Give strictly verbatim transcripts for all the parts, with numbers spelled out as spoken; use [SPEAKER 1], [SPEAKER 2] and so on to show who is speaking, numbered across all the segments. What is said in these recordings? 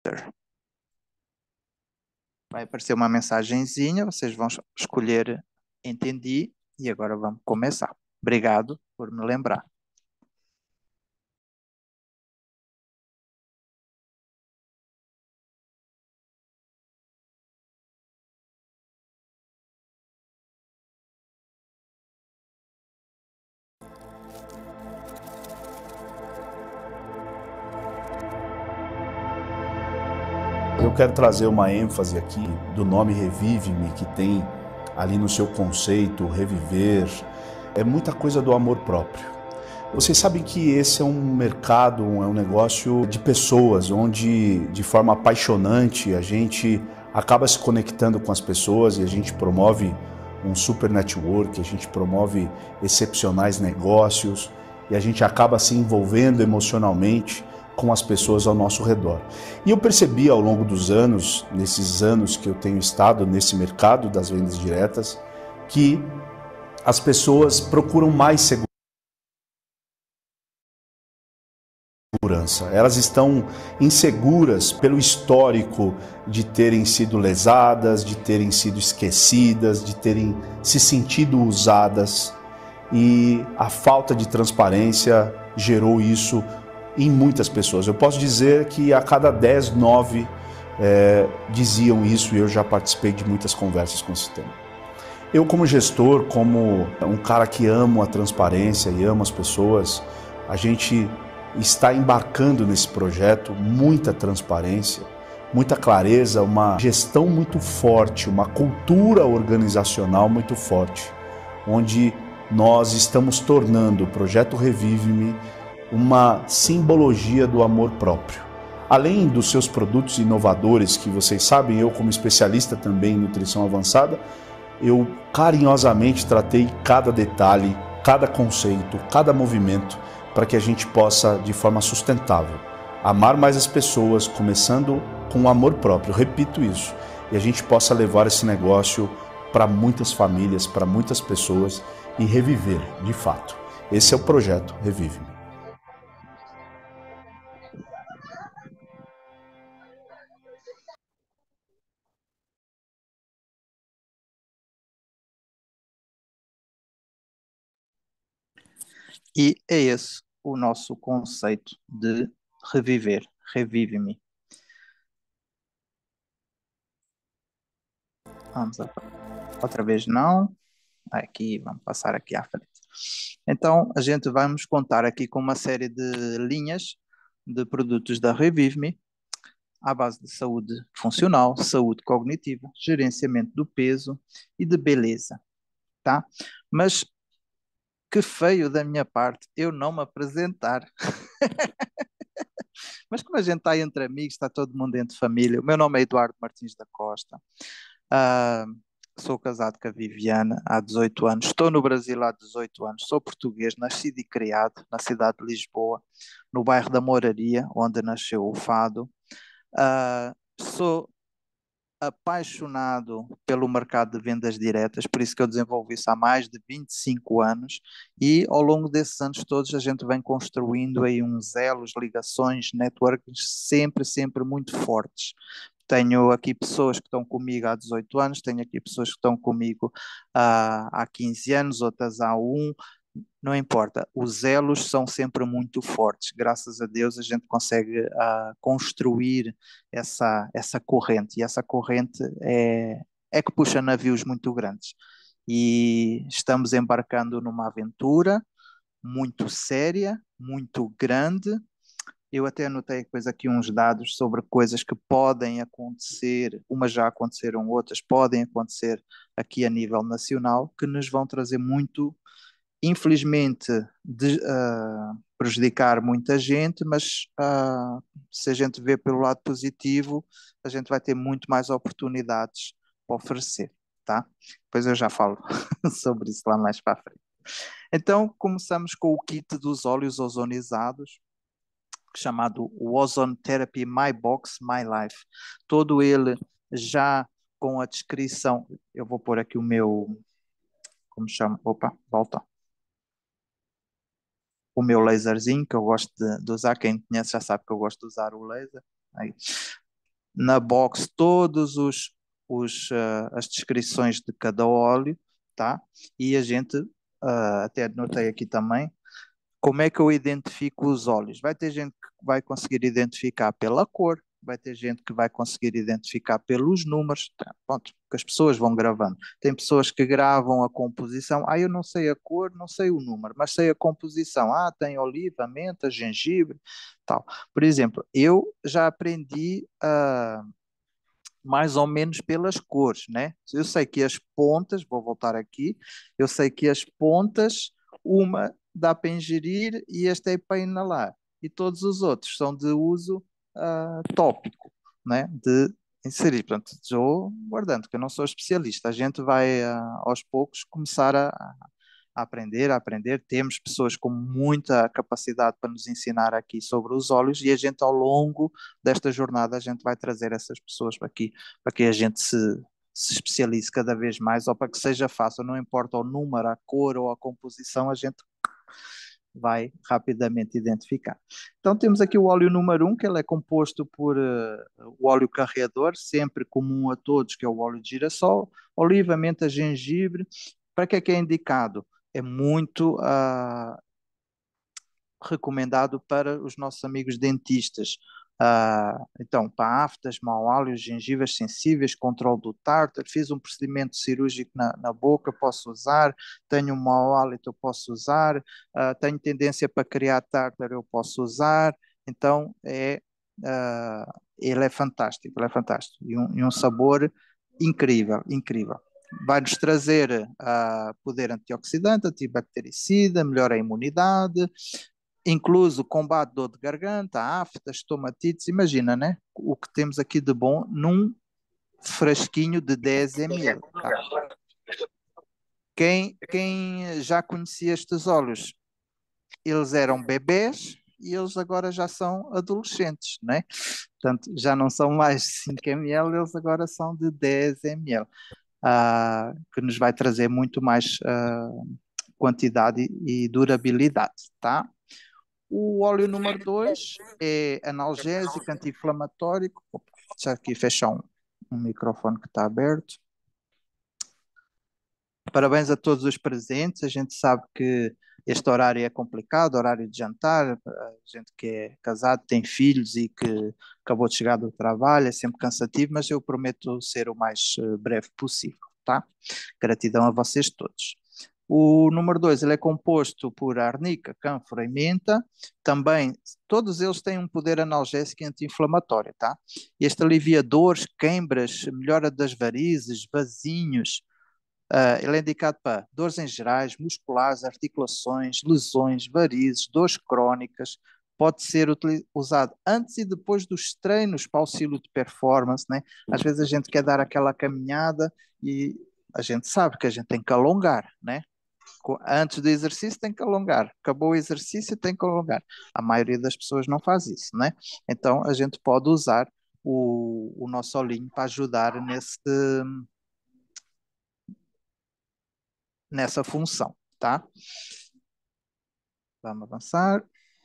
[SPEAKER 1] Vai aparecer uma mensagenzinha, vocês vão escolher entendi e agora vamos começar. Obrigado por me lembrar.
[SPEAKER 2] Eu quero trazer uma ênfase aqui do nome Revive-me, que tem ali no seu conceito, reviver, é muita coisa do amor próprio. Vocês sabem que esse é um mercado, é um negócio de pessoas, onde de forma apaixonante a gente acaba se conectando com as pessoas e a gente promove um super network, a gente promove excepcionais negócios e a gente acaba se envolvendo emocionalmente com as pessoas ao nosso redor. E eu percebi ao longo dos anos, nesses anos que eu tenho estado nesse mercado das vendas diretas, que as pessoas procuram mais segurança. Elas estão inseguras pelo histórico de terem sido lesadas, de terem sido esquecidas, de terem se sentido usadas, e a falta de transparência gerou isso em muitas pessoas. Eu posso dizer que a cada dez, nove é, diziam isso, e eu já participei de muitas conversas com esse tema. Eu, como gestor, como um cara que ama a transparência e ama as pessoas, a gente está embarcando nesse projeto, muita transparência, muita clareza, uma gestão muito forte, uma cultura organizacional muito forte, onde nós estamos tornando o Projeto Revive-me uma simbologia do amor próprio. Além dos seus produtos inovadores, que vocês sabem, eu como especialista também em nutrição avançada, eu carinhosamente tratei cada detalhe, cada conceito, cada movimento, para que a gente possa, de forma sustentável, amar mais as pessoas, começando com o amor próprio, repito isso, e a gente possa levar esse negócio para muitas famílias, para muitas pessoas e reviver, de fato. Esse é o projeto Revive-me.
[SPEAKER 1] E é esse o nosso conceito de reviver, revive-me. Vamos a... outra vez não, aqui, vamos passar aqui à frente. Então, a gente vai nos contar aqui com uma série de linhas de produtos da Revive-me, à base de saúde funcional, saúde cognitiva, gerenciamento do peso e de beleza, tá? Mas que feio da minha parte eu não me apresentar. Mas como a gente está entre amigos, está todo mundo entre família. O meu nome é Eduardo Martins da Costa. Uh, sou casado com a Viviana há dezoito anos. Estou no Brasil há dezoito anos. Sou português, nascido e criado na cidade de Lisboa, no bairro da Moraria, onde nasceu o fado. Uh, sou apaixonado pelo mercado de vendas diretas, por isso que eu desenvolvo isso há mais de vinte e cinco anos e ao longo desses anos todos a gente vem construindo aí uns elos, ligações, networks sempre, sempre muito fortes. Tenho aqui pessoas que estão comigo há dezoito anos, tenho aqui pessoas que estão comigo há, há quinze anos, outras há um, não importa, os elos são sempre muito fortes. Graças a Deus a gente consegue uh, construir essa, essa corrente, e essa corrente é, é que puxa navios muito grandes. E estamos embarcando numa aventura muito séria, muito grande. Eu até anotei depois aqui uns dados sobre coisas que podem acontecer, umas já aconteceram, outras podem acontecer aqui a nível nacional, que nos vão trazer muito, infelizmente, de, uh, prejudicar muita gente, mas uh, se a gente vê pelo lado positivo, a gente vai ter muito mais oportunidades para oferecer, tá? Depois eu já falo sobre isso lá mais para a frente. Então, começamos com o kit dos óleos ozonizados, chamado Ozone Therapy My Box, My Life. Todo ele já com a descrição, eu vou pôr aqui o meu, como chama? Opa, volta. O meu laserzinho, que eu gosto de, de usar. Quem me conhece já sabe que eu gosto de usar o laser. Aí. na box todos os, os uh, as descrições de cada óleo, tá? E a gente, uh, até anotei aqui também, como é que eu identifico os óleos? Vai ter gente que vai conseguir identificar pela cor, vai ter gente que vai conseguir identificar pelos números, tá, pronto, que as pessoas vão gravando. Tem pessoas que gravam a composição, ah, eu não sei a cor, não sei o número, mas sei a composição. Ah, tem oliva, menta, gengibre, tal. Por exemplo, eu já aprendi a mais ou menos pelas cores, né? Eu sei que as pontas, vou voltar aqui, eu sei que as pontas, uma dá para ingerir e esta é para inalar. E todos os outros são de uso ah, tópico, né? De inserir. Portanto, estou guardando, que eu não sou especialista. A gente vai ah, aos poucos começar a, a aprender, a aprender. Temos pessoas com muita capacidade para nos ensinar aqui sobre os óleos e a gente ao longo desta jornada a gente vai trazer essas pessoas para aqui, para que a gente se, se especialize cada vez mais ou para que seja fácil, não importa o número, a cor ou a composição, a gente vai rapidamente identificar. Então temos aqui o óleo número um, que ele é composto por uh, o óleo carreador, sempre comum a todos, que é o óleo de girassol, oliva, menta, gengibre. Para que é que é indicado? É muito uh, recomendado para os nossos amigos dentistas. Ah, então, para aftas, mau hálito, gengivas sensíveis, controle do tártaro, fiz um procedimento cirúrgico na, na boca, posso usar, tenho um mau hálito, eu posso usar, ah, tenho tendência para criar tártaro, eu posso usar, então é, ah, ele é fantástico, ele é fantástico, e um, e um sabor incrível, incrível. Vai-nos trazer ah, poder antioxidante, antibactericida, melhora a imunidade, incluso combate dor de garganta, aftas, estomatites. Imagina, né? O que temos aqui de bom num frasquinho de dez mililitros. Tá? Quem, quem já conhecia estes óleos, eles eram bebés e eles agora já são adolescentes, né? Portanto, já não são mais de cinco mililitros, eles agora são de dez mililitros, ah, que nos vai trazer muito mais ah, quantidade e durabilidade, tá? O óleo número dois é analgésico, anti-inflamatório. Opa, deixa aqui fechar um, um microfone que está aberto. Parabéns a todos os presentes. A gente sabe que este horário é complicado, horário de jantar. A gente que é casado, tem filhos e que acabou de chegar do trabalho, é sempre cansativo, mas eu prometo ser o mais eh, breve possível, tá? Gratidão a vocês todos. O número dois, ele é composto por arnica, cânfora e menta. Também, todos eles têm um poder analgésico e anti-inflamatório, tá? Este alivia dores, queimbras, melhora das varizes, vasinhos. Uh, ele é indicado para dores em gerais, musculares, articulações, lesões, varizes, dores crónicas. Pode ser usado antes e depois dos treinos para auxílio de performance, né? Às vezes a gente quer dar aquela caminhada e a gente sabe que a gente tem que alongar, né? Antes do exercício tem que alongar, acabou o exercício tem que alongar. A maioria das pessoas não faz isso, né? Então a gente pode usar o, o nosso olhinho para ajudar nesse, nessa função, tá? Vamos avançar.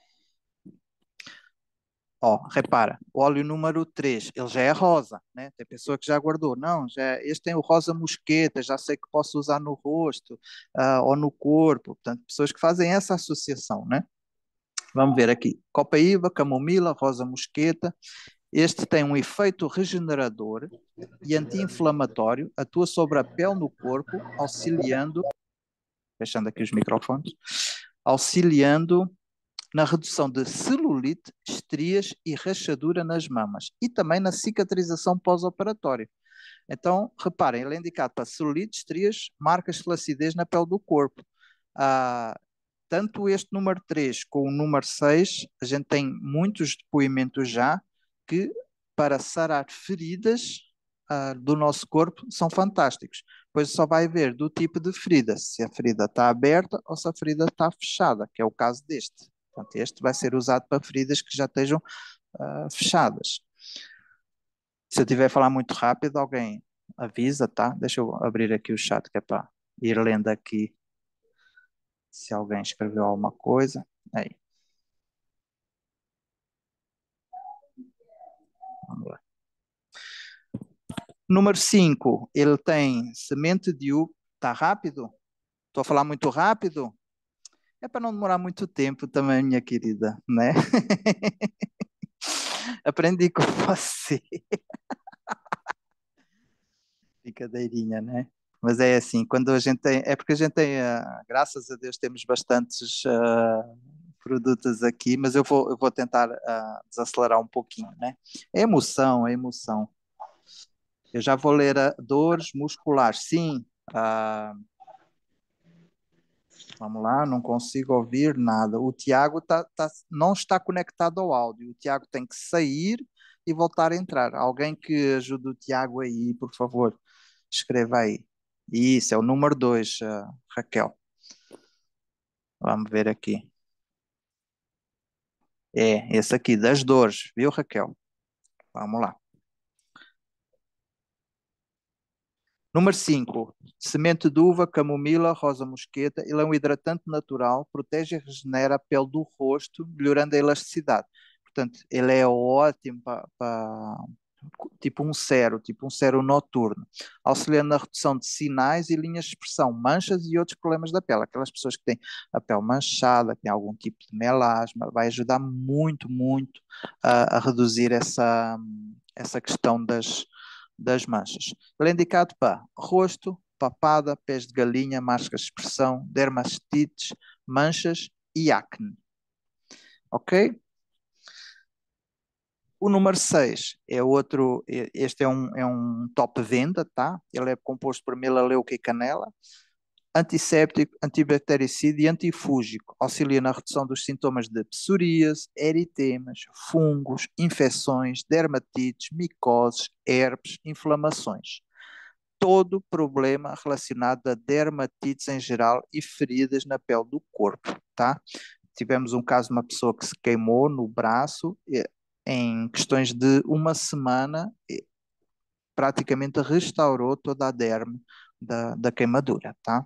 [SPEAKER 1] Ó, repara, o óleo número três, ele já é rosa, né? Tem pessoa que já guardou. Não, já, este tem o rosa mosqueta, já sei que posso usar no rosto, uh, ou no corpo. Portanto, pessoas que fazem essa associação, né? Vamos ver aqui. Copaíba, camomila, rosa mosqueta. Este tem um efeito regenerador e anti-inflamatório, atua sobre a pele no corpo, auxiliando, fechando aqui os microfones, auxiliando na redução de celulite, estrias e rachadura nas mamas e também na cicatrização pós-operatória. Então, reparem, ele é indicado para celulite, estrias, marcas de flacidez na pele do corpo. Ah, tanto este número três como o número seis, a gente tem muitos depoimentos já que para sarar feridas ah, do nosso corpo são fantásticos. Pois só vai ver do tipo de ferida, se a ferida está aberta ou se a ferida está fechada, que é o caso deste. Portanto, este vai ser usado para feridas que já estejam ah, fechadas. Se eu estiver a falar muito rápido, alguém avisa, tá? Deixa eu abrir aqui o chat que é para ir lendo aqui se alguém escreveu alguma coisa. Aí, vamos lá. Número cinco, ele tem semente de uva. Está rápido? Estou a falar muito rápido? É para não demorar muito tempo também, minha querida, né? Aprendi com você. Brincadeirinha, né? Mas é assim, quando a gente tem. É porque a gente tem, ah, graças a Deus, temos bastantes ah, produtos aqui, mas eu vou, eu vou tentar ah, desacelerar um pouquinho, né? É emoção, é emoção. Eu já vou ler a dores musculares. Sim, ah, vamos lá, não consigo ouvir nada. O Tiago tá, tá- não está conectado ao áudio. O Tiago tem que sair e voltar a entrar. Alguém que ajude o Tiago aí, por favor, escreva aí. Isso, é o número dois, Raquel. Vamos ver aqui. É, esse aqui, das dores, viu, Raquel? Vamos lá. Número cinco, semente de uva, camomila, rosa mosqueta. Ele é um hidratante natural, protege e regenera a pele do rosto, melhorando a elasticidade. Portanto, ele é ótimo para tipo um cero, tipo um cero noturno, auxiliando na redução de sinais e linhas de expressão, manchas e outros problemas da pele. Aquelas pessoas que têm a pele manchada, que têm algum tipo de melasma, vai ajudar muito, muito a, a reduzir essa, essa questão das, das manchas. Ele é indicado para rosto, papada, pés de galinha, máscaras de expressão, dermatites, manchas e acne. Ok? O número seis é outro, este é um, é um top venda, tá? Ele é composto por melaleuca e canela, antisséptico, antibactericida e antifúngico. Auxilia na redução dos sintomas de psoríase, eritemas, fungos, infecções, dermatites, micoses, herpes, inflamações. Todo problema relacionado a dermatites em geral e feridas na pele do corpo, tá? Tivemos um caso de uma pessoa que se queimou no braço, em questões de uma semana, praticamente restaurou toda a derme da, da queimadura, tá?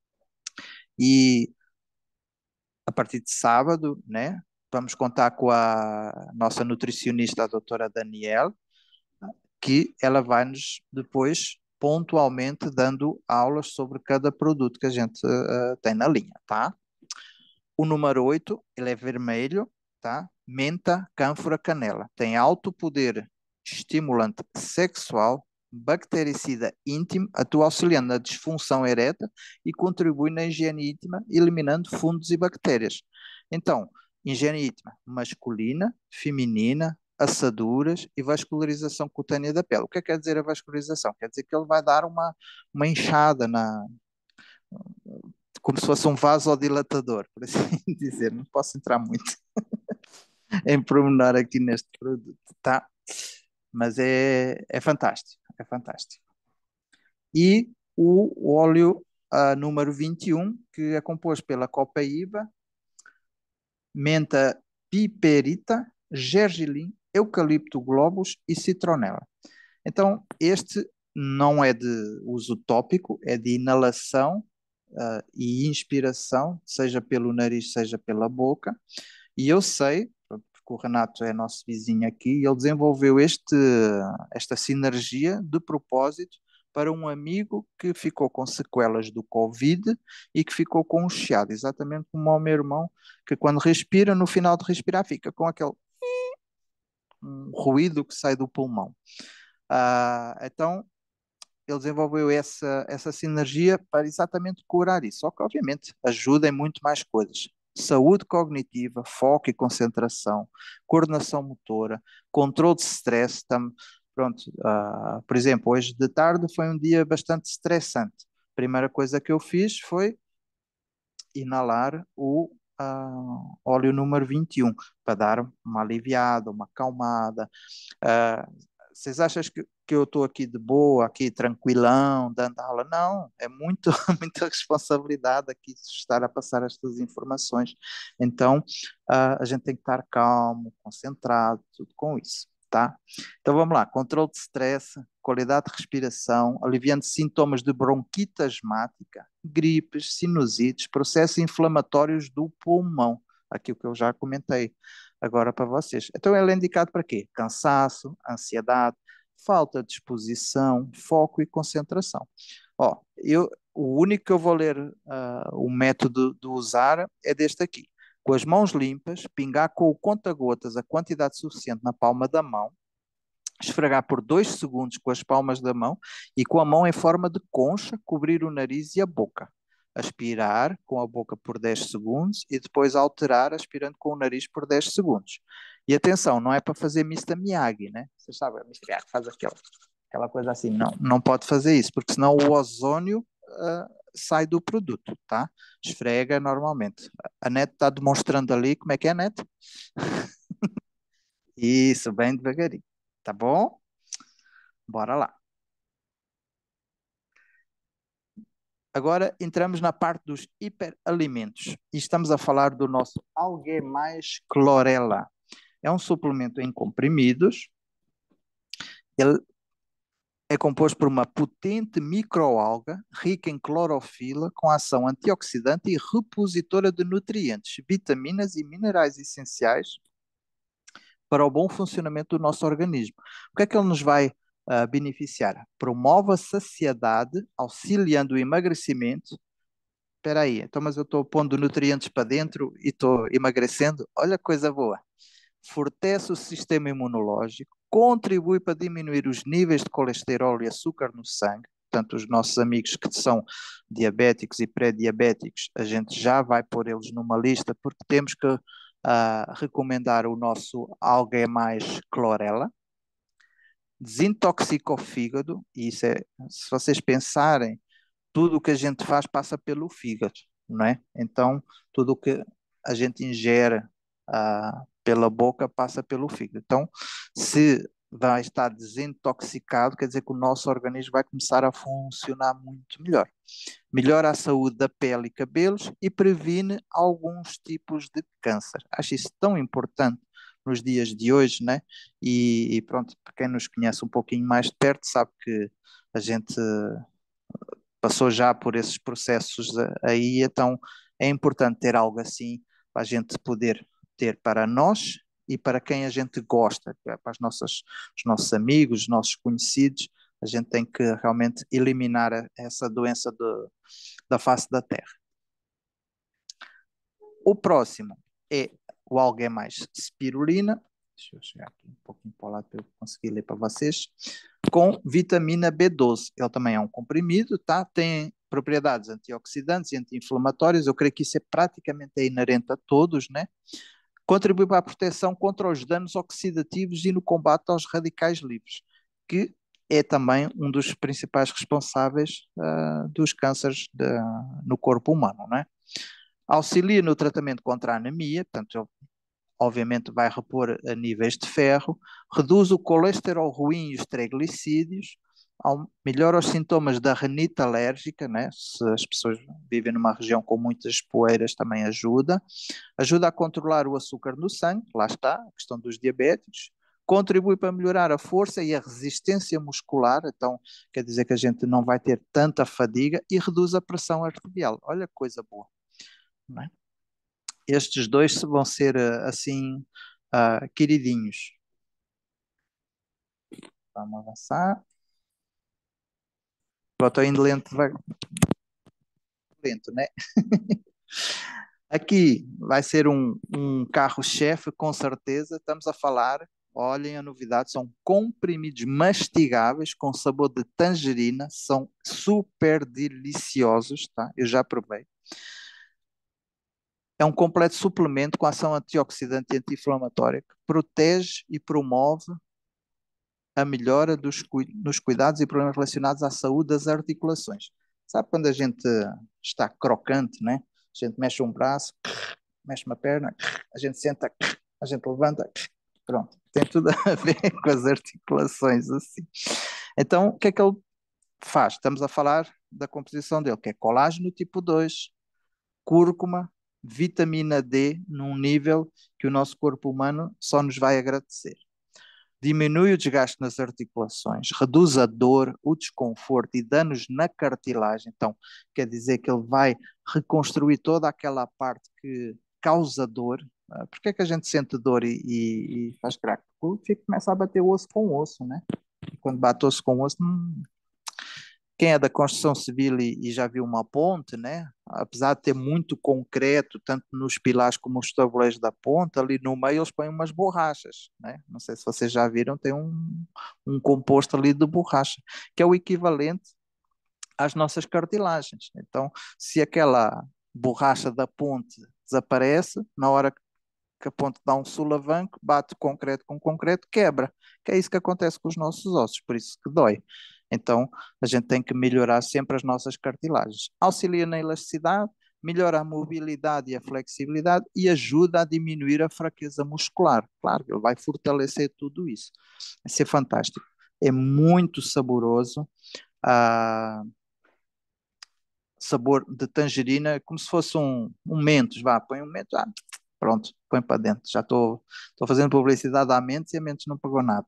[SPEAKER 1] E a partir de sábado, né, vamos contar com a nossa nutricionista, a doutora Daniela, que ela vai nos depois pontualmente dando aulas sobre cada produto que a gente uh, tem na linha, tá? O número oito, ele é vermelho, tá? Menta, cânfora, canela. Tem alto poder estimulante sexual, bactericida íntimo, atua auxiliando na disfunção erétil e contribui na higiene íntima, eliminando fundos e bactérias. Então, higiene íntima masculina, feminina, assaduras e vascularização cutânea da pele. O que é que quer dizer a vascularização? Quer dizer que ele vai dar uma, uma inchada na, como se fosse um vasodilatador, por assim dizer. Não posso entrar muito em pormenor aqui neste produto, tá? Mas é, é fantástico, é fantástico. E o óleo uh, número vinte e um, que é composto pela copaíba, menta piperita, gergelim, eucalipto globos e citronela. Então, este não é de uso tópico, é de inalação uh, e inspiração, seja pelo nariz, seja pela boca. E eu sei, porque o Renato é nosso vizinho aqui, ele desenvolveu este, esta sinergia de propósito para um amigo que ficou com sequelas do Covid e que ficou com um chiado, exatamente como o meu irmão, que quando respira, no final de respirar, fica com aquele um ruído que sai do pulmão. Ah, então, ele desenvolveu essa, essa sinergia para exatamente curar isso. Só que, obviamente, ajuda em muito mais coisas. Saúde cognitiva, foco e concentração, coordenação motora, controle de stress. Tam, pronto, uh, por exemplo, hoje de tarde foi um dia bastante estressante. A primeira coisa que eu fiz foi inalar o uh, óleo número vinte e um para dar uma aliviada, uma acalmada. Uh, vocês acham que, que eu estou aqui de boa, aqui tranquilão, dando aula? Não, é muito, muita responsabilidade aqui estar a passar estas informações. Então, uh, a gente tem que estar calmo, concentrado, tudo com isso, tá? Então vamos lá, controle de stress, qualidade de respiração, aliviando sintomas de bronquite asmática, gripes, sinusites, processos inflamatórios do pulmão, aquilo que eu já comentei agora para vocês. Então ele é indicado para quê? Cansaço, ansiedade, falta de disposição, foco e concentração. Ó, eu, o único que eu vou ler, uh, o método de usar é deste aqui. Com as mãos limpas, pingar com o conta-gotas a quantidade suficiente na palma da mão, esfregar por dois segundos com as palmas da mão e com a mão em forma de concha cobrir o nariz e a boca. Aspirar com a boca por dez segundos e depois alterar aspirando com o nariz por dez segundos. E atenção, não é para fazer mister Miyagi, né? Vocês sabem, mister Miyagi faz aquela, aquela coisa assim. Não, não pode fazer isso, porque senão o ozônio uh, sai do produto, tá? Esfrega normalmente. A Net está demonstrando ali, como é que é, Net? Isso, bem devagarinho. Tá bom? Bora lá. Agora entramos na parte dos hiperalimentos e estamos a falar do nosso Algae Mais Chlorella. É um suplemento em comprimidos. Ele é composto por uma potente microalga rica em clorofila com ação antioxidante e repositora de nutrientes, vitaminas e minerais essenciais para o bom funcionamento do nosso organismo. O que é que ele nos vai uh, beneficiar? Promove a saciedade, auxiliando o emagrecimento. Espera aí, então, mas eu estou pondo nutrientes para dentro e estou emagrecendo? Olha que coisa boa. Fortalece o sistema imunológico, contribui para diminuir os níveis de colesterol e açúcar no sangue. Portanto, os nossos amigos que são diabéticos e pré-diabéticos, a gente já vai pôr eles numa lista, porque temos que uh, recomendar o nosso Algae Mais Chlorella. Desintoxica o fígado, e isso é, se vocês pensarem, tudo o que a gente faz passa pelo fígado, não é? Então, tudo o que a gente ingere uh, pela boca passa pelo fígado. Então, se vai estar desintoxicado, quer dizer que o nosso organismo vai começar a funcionar muito melhor. Melhora a saúde da pele e cabelos e previne alguns tipos de câncer. Acho isso tão importante nos dias de hoje, né? E, e pronto, para quem nos conhece um pouquinho mais de perto, sabe que a gente passou já por esses processos aí, então é importante ter algo assim para a gente poder ter para nós e para quem a gente gosta, para as nossas, os nossos amigos, os nossos conhecidos. A gente tem que realmente eliminar essa doença do, da face da Terra. O próximo é o Algae Mais Spirulina. Deixa eu chegar aqui um pouquinho para o lado para eu conseguir ler para vocês. Com vitamina B doze. Ele também é um comprimido, tá? Tem propriedades antioxidantes e anti-inflamatórias. Eu creio que isso é praticamente é inerente a todos, né? Contribui para a proteção contra os danos oxidativos e no combate aos radicais livres, que é também um dos principais responsáveis uh, dos cânceres de, no corpo humano, né? Auxilia no tratamento contra a anemia, portanto, ele obviamente vai repor a níveis de ferro, reduz o colesterol ruim e os triglicídios, melhora os sintomas da rinite alérgica, né? Se as pessoas vivem numa região com muitas poeiras também ajuda, ajuda a controlar o açúcar no sangue, lá está, a questão dos diabéticos, contribui para melhorar a força e a resistência muscular, então quer dizer que a gente não vai ter tanta fadiga e reduz a pressão arterial, olha que coisa boa, não é? Estes dois vão ser assim uh, queridinhos. Vamos avançar. Estou indo lento, vai... lento, né? Aqui vai ser um, um carro-chefe, com certeza. Estamos a falar, olhem a novidade, são comprimidos mastigáveis com sabor de tangerina, são super deliciosos, tá? Eu já provei. É um completo suplemento com ação antioxidante e anti-inflamatória que protege e promove a melhora dos, nos cuidados e problemas relacionados à saúde das articulações. Sabe quando a gente está crocante, né? A gente mexe um braço, mexe uma perna, a gente senta, a gente levanta, pronto. Tem tudo a ver com as articulações assim. Então, o que é que ele faz? Estamos a falar da composição dele, que é colágeno tipo dois, cúrcuma, vitamina D, num nível que o nosso corpo humano só nos vai agradecer. Diminui o desgaste nas articulações, reduz a dor, o desconforto e danos na cartilagem. Então, quer dizer que ele vai reconstruir toda aquela parte que causa dor. Por que é que a gente sente dor e, e, e faz crack? Porque começa a bater osso com osso, né? quando bate osso com osso, hum, quem é da construção civil e, e já viu uma ponte, né? Apesar de ter muito concreto, tanto nos pilares como nos tabuleiros da ponte, ali no meio eles põem umas borrachas, né? Não sei se vocês já viram, tem um, um composto ali de borracha, que é o equivalente às nossas cartilagens. Então, se aquela borracha da ponte desaparece, na hora que a ponte dá um sulavanco, bate concreto com concreto, quebra. Que é isso que acontece com os nossos ossos, por isso que dói. Então, a gente tem que melhorar sempre as nossas cartilagens. Auxilia na elasticidade, melhora a mobilidade e a flexibilidade e ajuda a diminuir a fraqueza muscular. Claro, ele vai fortalecer tudo isso. Vai ser fantástico. É muito saboroso. Ah, sabor de tangerina, como se fosse um, um Mentos, vá, põe um Mentos, ah, pronto, põe para dentro. Já estou fazendo publicidade à Mentos e a Mentos não pagou nada.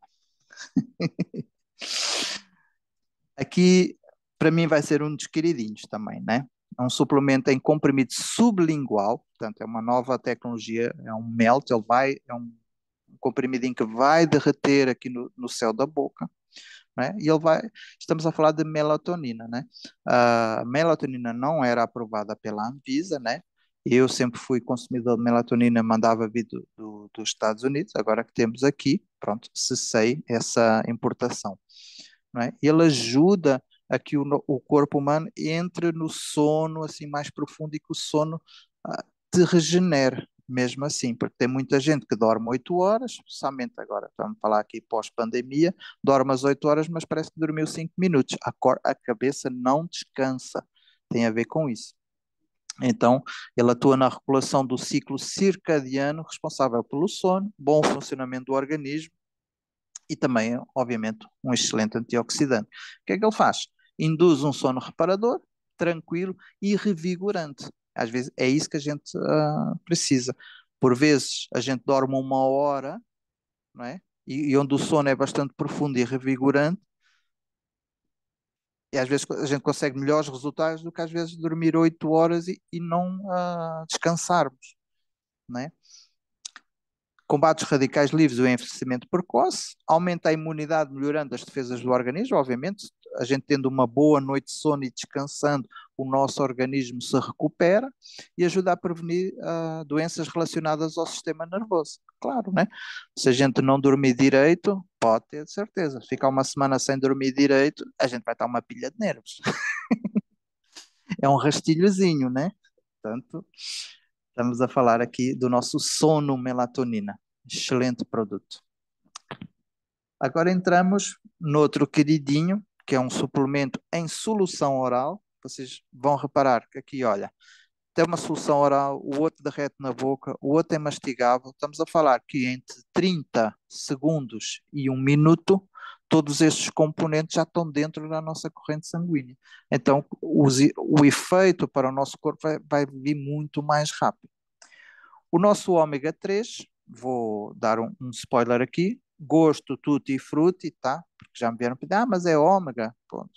[SPEAKER 1] Aqui, para mim, vai ser um dos queridinhos também, né? É um suplemento em comprimido sublingual, portanto, é uma nova tecnologia, é um melt, ele vai, é um, um comprimidinho que vai derreter aqui no, no céu da boca, né? E ele vai, estamos a falar de melatonina, né? A melatonina não era aprovada pela Anvisa, né? Eu sempre fui consumidor de melatonina, mandava vir do, do, dos Estados Unidos, agora que temos aqui, pronto, cessei essa importação, não é? Ele ajuda a que o, no- o corpo humano entre no sono assim mais profundo e que o sono ah, te regenere, mesmo assim, porque tem muita gente que dorme oito horas, especialmente agora, estamos a falar aqui pós-pandemia, dorme às oito horas, mas parece que dormiu cinco minutos. A, cor- a cabeça não descansa, tem a ver com isso. Então, ele atua na regulação do ciclo circadiano, responsável pelo sono, bom funcionamento do organismo e também, obviamente, um excelente antioxidante. O que é que ele faz? Induz um sono reparador, tranquilo e revigorante. Às vezes é isso que a gente ah, precisa. Por vezes a gente dorme uma hora, não é? E, e onde o sono é bastante profundo e revigorante, e às vezes a gente consegue melhores resultados do que às vezes dormir oito horas e, e não ah, descansarmos, não é? Combate os radicais livres e o envelhecimento precoce, aumenta a imunidade, melhorando as defesas do organismo, obviamente, a gente tendo uma boa noite de sono e descansando, o nosso organismo se recupera e ajuda a prevenir uh, doenças relacionadas ao sistema nervoso. Claro, né? Se a gente não dormir direito, pode ter certeza, ficar uma semana sem dormir direito, a gente vai estar uma pilha de nervos. É um rastilhozinho, né? Portanto, estamos a falar aqui do nosso sono melatonina. Excelente produto. Agora entramos noutro queridinho, que é um suplemento em solução oral. Vocês vão reparar que aqui, olha, tem uma solução oral, o outro derrete na boca, o outro é mastigável. Estamos a falar que entre trinta segundos e um minuto, todos estes componentes já estão dentro da nossa corrente sanguínea. Então, os, o efeito para o nosso corpo vai, vai vir muito mais rápido. O nosso ômega três, vou dar um, um spoiler aqui, gosto tutti frutti, tá? Porque já me vieram pedir, ah, mas é ômega. Pronto.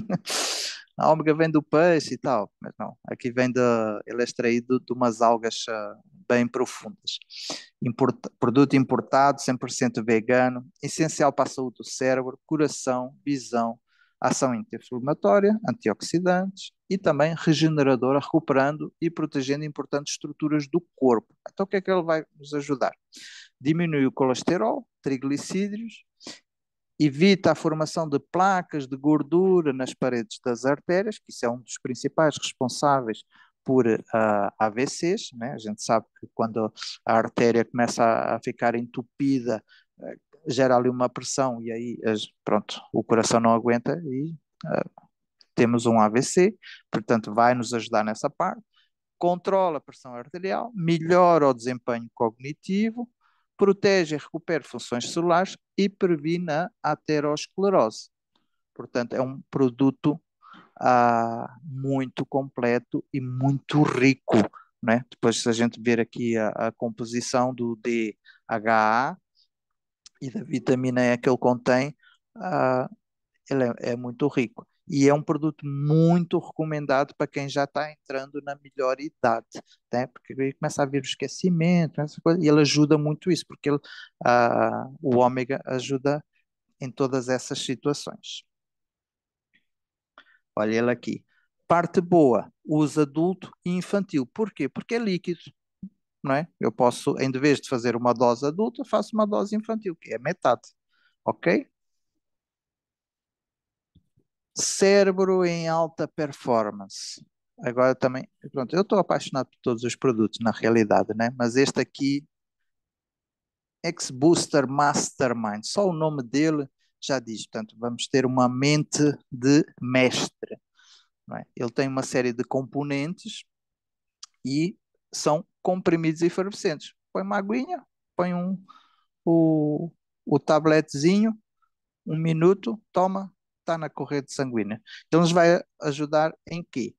[SPEAKER 1] A ômega vem do peixe e tal, mas não, aqui vem de, ele é extraído de umas algas uh, bem profundas. Import, produto importado, cem por cento vegano, essencial para a saúde do cérebro, coração, visão, ação anti-inflamatória, antioxidantes e também regeneradora, recuperando e protegendo importantes estruturas do corpo. Então, o que é que ele vai nos ajudar? Diminui o colesterol, triglicídios, evita a formação de placas de gordura nas paredes das artérias, que isso é um dos principais responsáveis por uh, A V Cs, né? A gente sabe que quando a artéria começa a, a ficar entupida, uh, gera ali uma pressão e aí, as, pronto, o coração não aguenta e uh, temos um A V C, portanto vai nos ajudar nessa parte. Controla a pressão arterial, melhora o desempenho cognitivo, protege e recupera funções celulares e previne a aterosclerose. Portanto, é um produto ah, muito completo e muito rico, né? Depois, se a gente ver aqui a, a composição do D H A e da vitamina E que ele contém, ah, ele é, é muito rico. E é um produto muito recomendado para quem já está entrando na melhor idade, né? Porque aí começa a haver o esquecimento, essa coisa, e ele ajuda muito isso, porque ele, ah, o ômega ajuda em todas essas situações. Olha ele aqui. Parte boa, uso adulto e infantil. Porquê? Porque é líquido, não é? Eu posso, em vez de fazer uma dose adulta, faço uma dose infantil, que é metade. Ok? Cérebro em alta performance. Agora também, pronto, eu estou apaixonado por todos os produtos, na realidade, né? Mas este aqui, X-Booster Mastermind, só o nome dele já diz, portanto, vamos ter uma mente de mestre, não é? Ele tem uma série de componentes e são comprimidos efervescentes. Põe uma aguinha, põe um, o, o tabletezinho, um minuto, toma, está na corrente sanguínea. Então, nos vai ajudar em quê?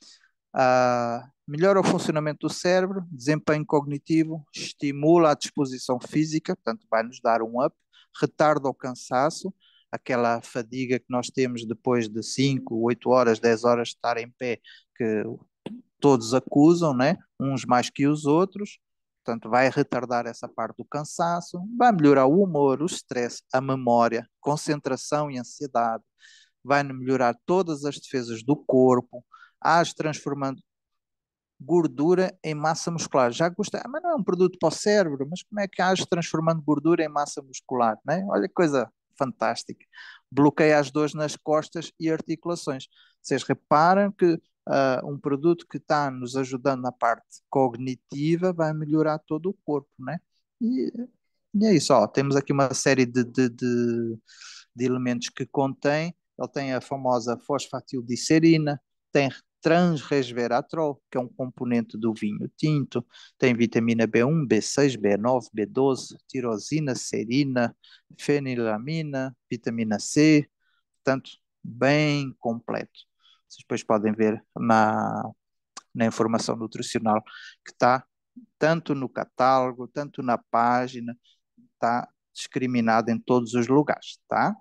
[SPEAKER 1] Ah, melhora o funcionamento do cérebro, desempenho cognitivo, estimula a disposição física, portanto, vai nos dar um up, retarda o cansaço, aquela fadiga que nós temos depois de cinco, oito horas, dez horas de estar em pé, que todos acusam, né? Uns mais que os outros. Portanto, vai retardar essa parte do cansaço, vai melhorar o humor, o stress, a memória, concentração e ansiedade, vai melhorar todas as defesas do corpo, age transformando gordura em massa muscular. Já gostei, ah, mas não é um produto para o cérebro, mas como é que age transformando gordura em massa muscular, né? Olha que coisa fantástica. Bloqueia as dores nas costas e articulações. Vocês reparam que uh, um produto que está nos ajudando na parte cognitiva vai melhorar todo o corpo, né? E, e é isso, ó, temos aqui uma série de, de, de, de elementos que contém. Ele tem a famosa fosfatildilcerina, tem transresveratrol, que é um componente do vinho tinto, tem vitamina B um, B seis, B nove, B doze, tirosina, serina, fenilamina, vitamina C, portanto, bem completo. Vocês depois podem ver na, na informação nutricional que está tanto no catálogo, tanto na página, está discriminado em todos os lugares, tá?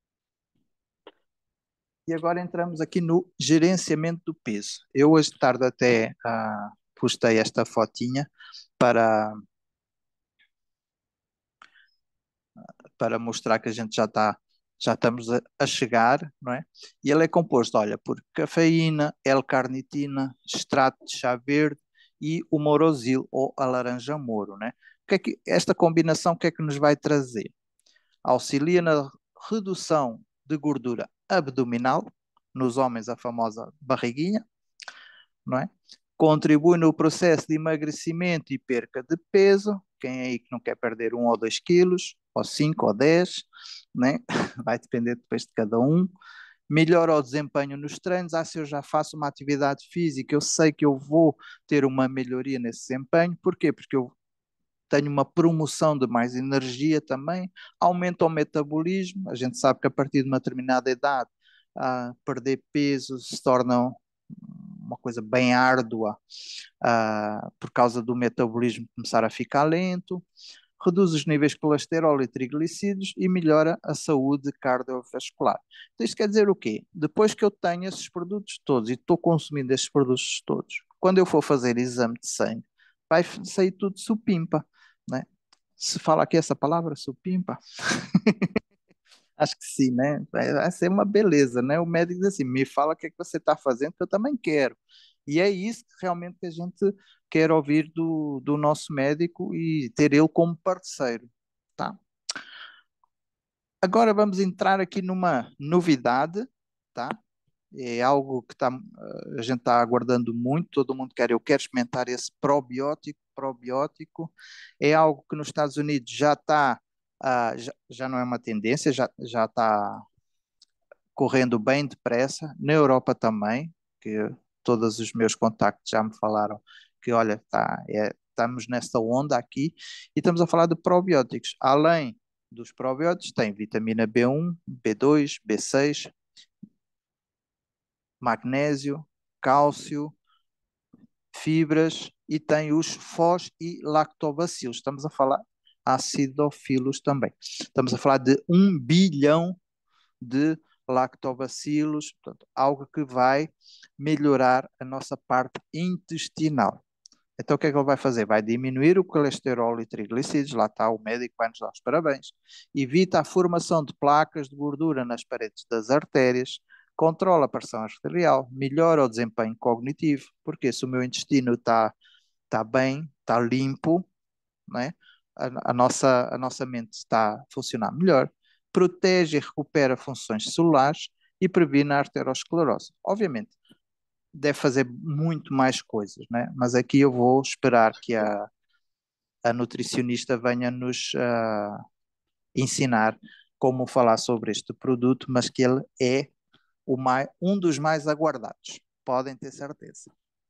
[SPEAKER 1] E agora entramos aqui no gerenciamento do peso. Eu hoje de tarde até ah, postei esta fotinha para, para mostrar que a gente já está já estamos a, a chegar, não é? E ele é composto, olha, por cafeína, L-carnitina, extrato de chá verde e o morosil ou a laranja moro, né? O que é que, esta combinação o que é que nos vai trazer? Auxilia na redução de gordura abdominal, nos homens a famosa barriguinha, não é? Contribui no processo de emagrecimento e perca de peso, quem é aí que não quer perder um ou dois quilos, ou cinco ou dez, né? Vai depender depois de cada um. Melhora o desempenho nos treinos. Ah, se eu já faço uma atividade física, eu sei que eu vou ter uma melhoria nesse desempenho. Porquê? Porque eu tenho uma promoção de mais energia também, aumenta o metabolismo. A gente sabe que a partir de uma determinada idade, ah, perder peso se torna uma coisa bem árdua, ah, por causa do metabolismo começar a ficar lento, reduz os níveis de colesterol e triglicídios e melhora a saúde cardiovascular. Então, isto quer dizer o quê? Depois que eu tenho esses produtos todos e estou consumindo esses produtos todos, quando eu for fazer exame de sangue, vai sair tudo supimpa, né? Se fala aqui essa palavra, supimpa, acho que sim, né? Vai vai ser uma beleza, né? O médico diz assim, me fala o que é que você está fazendo, que eu também quero. E é isso que realmente que a gente quer ouvir do, do nosso médico e ter ele como parceiro, tá? Agora vamos entrar aqui numa novidade, tá? É algo que tá, a gente está aguardando muito, todo mundo quer, eu quero experimentar esse probiótico, probiótico. É algo que nos Estados Unidos já está, ah, já, já não é uma tendência, já, já está correndo bem depressa, na Europa também, que todos os meus contactos já me falaram que, olha, tá, é, estamos nesta onda aqui, e estamos a falar de probióticos. Além dos probióticos, tem vitamina B um, B dois, B seis, magnésio, cálcio, fibras e tem os fós e lactobacilos. Estamos a falar acidofilos também. Estamos a falar de um bilhão de lactobacilos, portanto, algo que vai melhorar a nossa parte intestinal. Então o que é que ele vai fazer? Vai diminuir o colesterol e triglicerídeos, lá está o médico, vai nos dar os parabéns. Evita a formação de placas de gordura nas paredes das artérias, controla a pressão arterial, melhora o desempenho cognitivo, porque se o meu intestino está tá bem, está limpo, né? A, a nossa, a nossa mente está a funcionar melhor, protege e recupera funções celulares e previne a arteriosclerose. Obviamente, deve fazer muito mais coisas, né? Mas aqui eu vou esperar que a, a nutricionista venha nos uh, ensinar como falar sobre este produto, mas que ele é o mais, um dos mais aguardados, podem ter certeza.